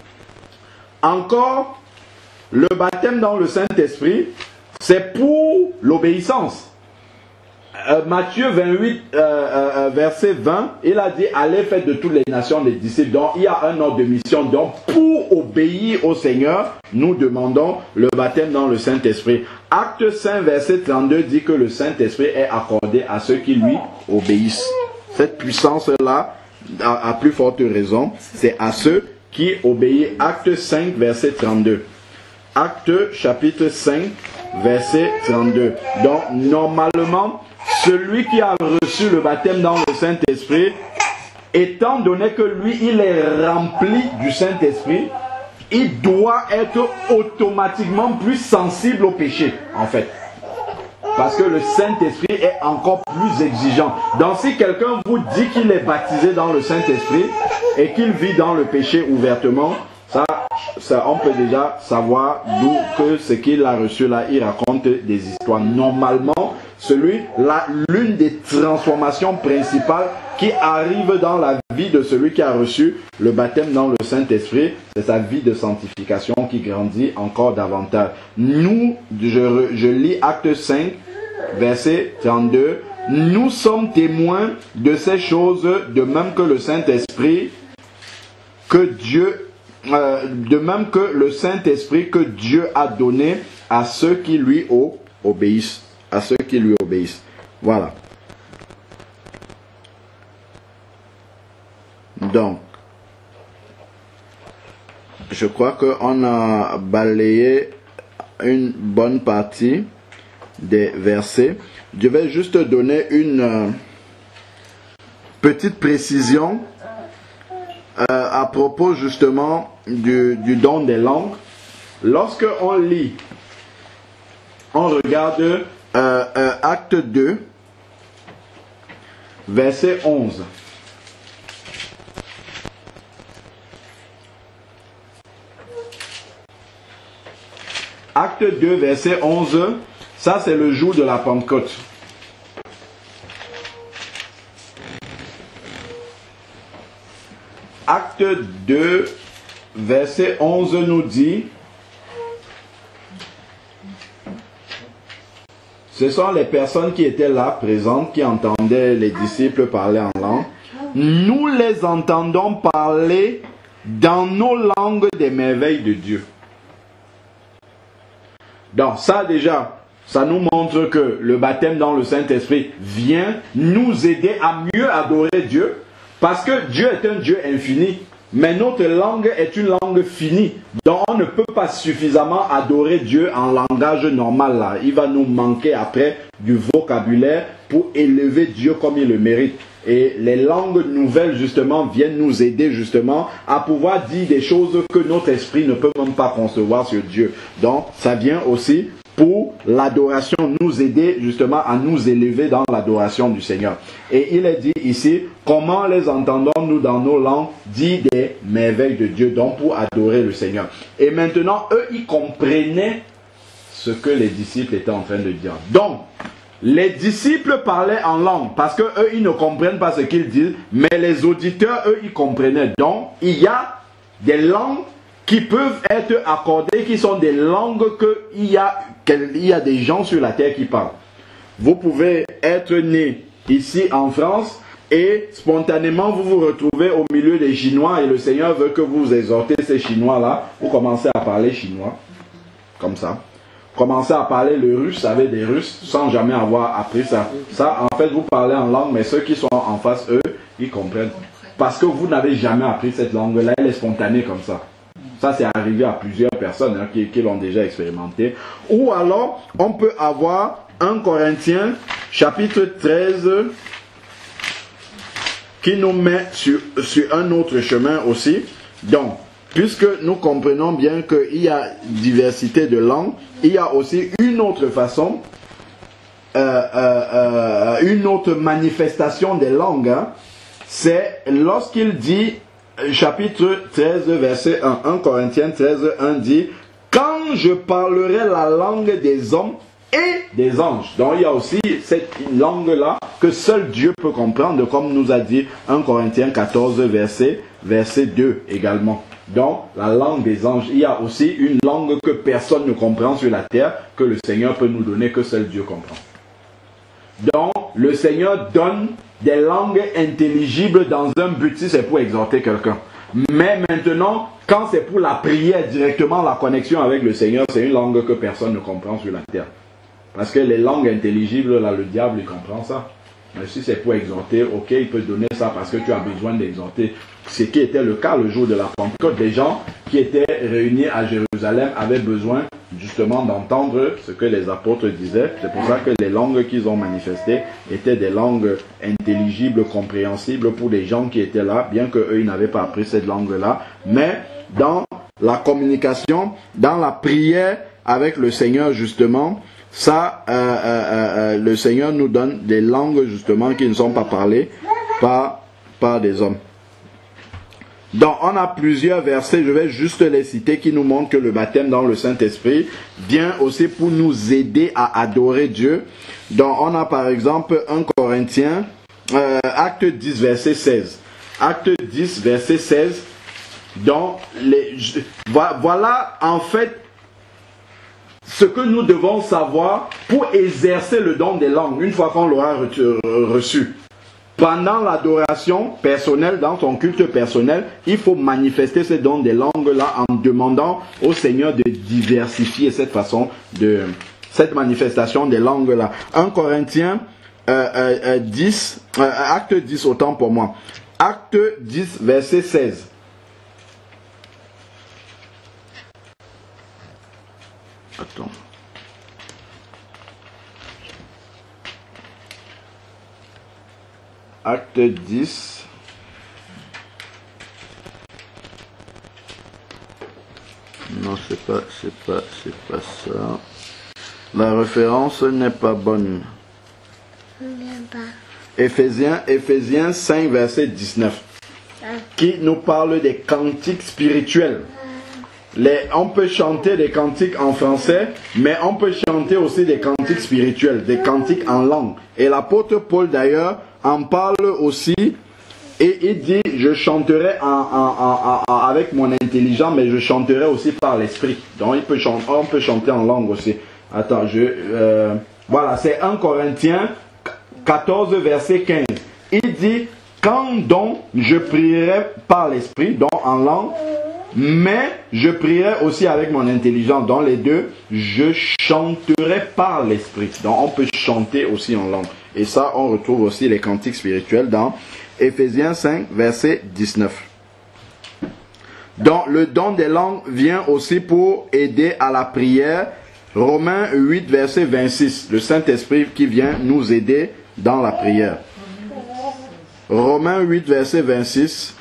Encore, le baptême dans le Saint-Esprit, c'est pour l'obéissance. Matthieu 28, verset 20, il a dit « Allez, faites de toutes les nations des disciples ». Donc, il y a un ordre de mission. Donc, pour obéir au Seigneur, nous demandons le baptême dans le Saint-Esprit. Acte 5, verset 32 dit que le Saint-Esprit est accordé à ceux qui lui obéissent. Cette puissance-là, à plus forte raison, c'est à ceux qui obéissent. Acte 5, verset 32. Acte chapitre 5, verset 32. Donc, normalement, celui qui a reçu le baptême dans le Saint-Esprit, étant donné que lui, il est rempli du Saint-Esprit, il doit être automatiquement plus sensible au péché, en fait. Parce que le Saint-Esprit est encore plus exigeant. Donc si quelqu'un vous dit qu'il est baptisé dans le Saint-Esprit et qu'il vit dans le péché ouvertement, ça, on peut déjà savoir d'où que ce qu'il a reçu là, il raconte des histoires. Normalement, l'une des transformations principales qui arrive dans la vie de celui qui a reçu le baptême dans le Saint-Esprit, c'est sa vie de sanctification qui grandit encore davantage. Nous, je lis Acte 5, verset 32, nous sommes témoins de ces choses, de même que le Saint-Esprit que Dieu a donné à ceux qui lui obéissent. À ceux qui lui obéissent. Voilà. Donc, je crois qu'on a balayé une bonne partie des versets. Je vais juste donner une petite précision à propos justement du don des langues. Lorsque on lit, on regarde Acte 2, verset 11. Acte 2, verset 11, ça c'est le jour de la Pentecôte. Acte 2, verset 11 nous dit, ce sont les personnes qui étaient là, présentes, qui entendaient les disciples parler en langue. Nous les entendons parler dans nos langues des merveilles de Dieu. Donc ça déjà, ça nous montre que le baptême dans le Saint-Esprit vient nous aider à mieux adorer Dieu. Parce que Dieu est un Dieu infini. Mais notre langue est une langue finie. Donc on ne peut pas suffisamment adorer Dieu en langage normal là. Il va nous manquer après du vocabulaire pour élever Dieu comme il le mérite. Et les langues nouvelles justement viennent nous aider justement à pouvoir dire des choses que notre esprit ne peut même pas concevoir sur Dieu. Donc ça vient aussi pour l'adoration, nous aider justement à nous élever dans l'adoration du Seigneur. Et il est dit ici, comment les entendons-nous dans nos langues dire des merveilles de Dieu, donc pour adorer le Seigneur. Et maintenant, eux, ils comprenaient ce que les disciples étaient en train de dire. Donc, les disciples parlaient en langue, parce que eux, ils ne comprennent pas ce qu'ils disent, mais les auditeurs, eux, ils comprenaient. Donc, il y a des langues qui peuvent être accordées, qui sont des langues qu'il y a des gens sur la terre qui parlent. Vous pouvez être né ici en France et spontanément vous vous retrouvez au milieu des Chinois et le Seigneur veut que vous exhortez ces Chinois-là, vous commencez à parler chinois, comme ça. Commencez à parler le russe avec des Russes sans jamais avoir appris ça. Ça, en fait, vous parlez en langue, mais ceux qui sont en face, eux, ils comprennent. Parce que vous n'avez jamais appris cette langue-là, elle est spontanée comme ça. Ça, c'est arrivé à plusieurs personnes hein, qui l'ont déjà expérimenté. Ou alors, on peut avoir 1 Corinthiens, chapitre 13, qui nous met sur un autre chemin aussi. Donc, puisque nous comprenons bien qu'il y a diversité de langues, il y a aussi une autre façon, une autre manifestation des langues. Hein. C'est lorsqu'il dit, chapitre 13, verset 1, 1 Corinthiens 13, 1 dit, « Quand je parlerai la langue des hommes et des anges. » Donc il y a aussi cette langue-là que seul Dieu peut comprendre, comme nous a dit 1 Corinthiens 14, verset 2 également. Donc, la langue des anges, il y a aussi une langue que personne ne comprend sur la terre, que le Seigneur peut nous donner, que seul Dieu comprend. Donc, le Seigneur donne des langues intelligibles dans un but, si c'est pour exhorter quelqu'un. Mais maintenant, quand c'est pour la prière directement, la connexion avec le Seigneur, c'est une langue que personne ne comprend sur la terre. Parce que les langues intelligibles, là, le diable, il comprend ça. Mais si c'est pour exhorter, ok, il peut donner ça parce que tu as besoin d'exhorter. Ce qui était le cas le jour de la Pentecôte. Des gens qui étaient réunis à Jérusalem avaient besoin justement d'entendre ce que les apôtres disaient. C'est pour ça que les langues qu'ils ont manifestées étaient des langues intelligibles, compréhensibles pour les gens qui étaient là, bien qu'eux, ils n'avaient pas appris cette langue-là. Mais dans la communication, dans la prière avec le Seigneur justement, ça, le Seigneur nous donne des langues justement qui ne sont pas parlées par des hommes. Donc on a plusieurs versets, je vais juste les citer, qui nous montrent que le baptême dans le Saint-Esprit vient aussi pour nous aider à adorer Dieu. Donc on a par exemple 1 Corinthiens, acte 10 verset 16. Acte 10 verset 16. Donc voilà en fait ce que nous devons savoir pour exercer le don des langues, une fois qu'on l'aura reçu. Pendant l'adoration personnelle, dans son culte personnel, il faut manifester ce don des langues-là en demandant au Seigneur de diversifier cette façon de cette manifestation des langues-là. 1 Corinthiens 10, acte 10, autant pour moi. Acte 10, verset 16. Attends. Acte 10. Non, c'est pas ça. La référence n'est pas bonne. Éphésiens 5, verset 19. Qui nous parle des cantiques spirituels. On peut chanter des cantiques en français, mais on peut chanter aussi des cantiques spirituels, des cantiques en langue. Et l'apôtre Paul d'ailleurs en parle aussi, et il dit, je chanterai avec mon intelligence, mais je chanterai aussi par l'esprit. Donc on peut chanter en langue aussi. Attends, voilà, c'est 1 Corinthiens 14, verset 15. Il dit, quand donc je prierai par l'esprit, donc en langue, mais je prierai aussi avec mon intelligence. Dans les deux, je chanterai par l'esprit. Donc on peut chanter aussi en langue. Et ça, on retrouve aussi les cantiques spirituels dans Éphésiens 5, verset 19. Donc le don des langues vient aussi pour aider à la prière. Romains 8, verset 26. Le Saint-Esprit qui vient nous aider dans la prière. Romains 8, verset 26.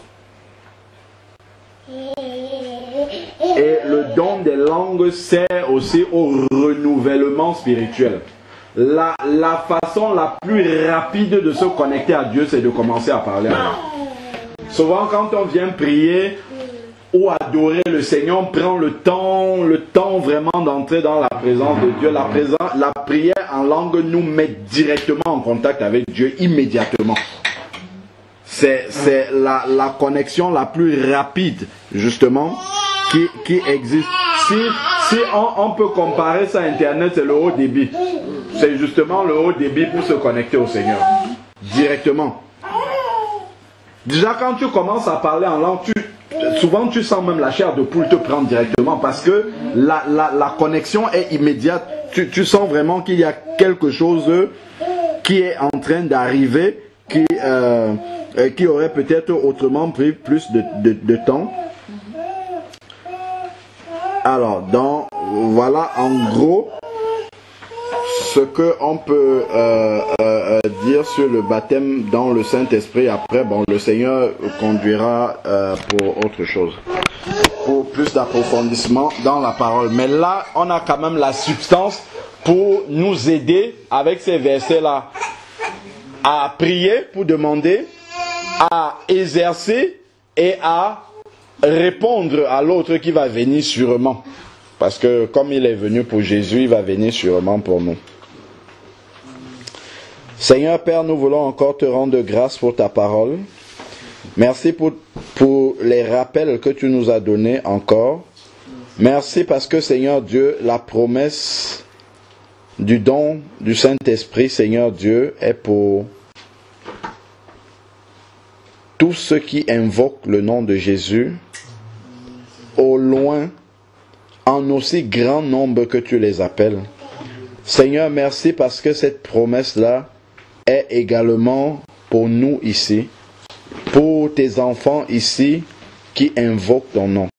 Et le don des langues sert aussi au renouvellement spirituel. La façon la plus rapide de se connecter à Dieu, c'est de commencer à parler à Dieu. Souvent, quand on vient prier ou adorer le Seigneur, on prend le temps vraiment d'entrer dans la présence de Dieu. La prière en langue nous met directement en contact avec Dieu immédiatement. C'est la connexion la plus rapide, justement, qui existe. Si on peut comparer ça à Internet, c'est le haut débit. C'est justement le haut débit pour se connecter au Seigneur. Directement. Déjà quand tu commences à parler en langue, souvent tu sens même la chair de poule te prendre directement parce que la connexion est immédiate. Tu sens vraiment qu'il y a quelque chose qui est en train d'arriver, qui aurait peut-être autrement pris plus de temps. Alors, voilà en gros ce qu'on peut dire sur le baptême dans le Saint-Esprit. Après, bon, le Seigneur conduira pour autre chose, pour plus d'approfondissement dans la parole. Mais là, on a quand même la substance pour nous aider avec ces versets-là à prier pour demander, à exercer et à répondre à l'autre qui va venir sûrement. Parce que comme il est venu pour Jésus, il va venir sûrement pour nous. Seigneur Père, nous voulons encore te rendre grâce pour ta parole. Merci pour les rappels que tu nous as donnés encore. Merci parce que Seigneur Dieu, la promesse du don du Saint-Esprit, Seigneur Dieu, est pour tous ceux qui invoquent le nom de Jésus, au loin, en aussi grand nombre que tu les appelles. Seigneur, merci parce que cette promesse-là est également pour nous ici, pour tes enfants ici qui invoquent ton nom.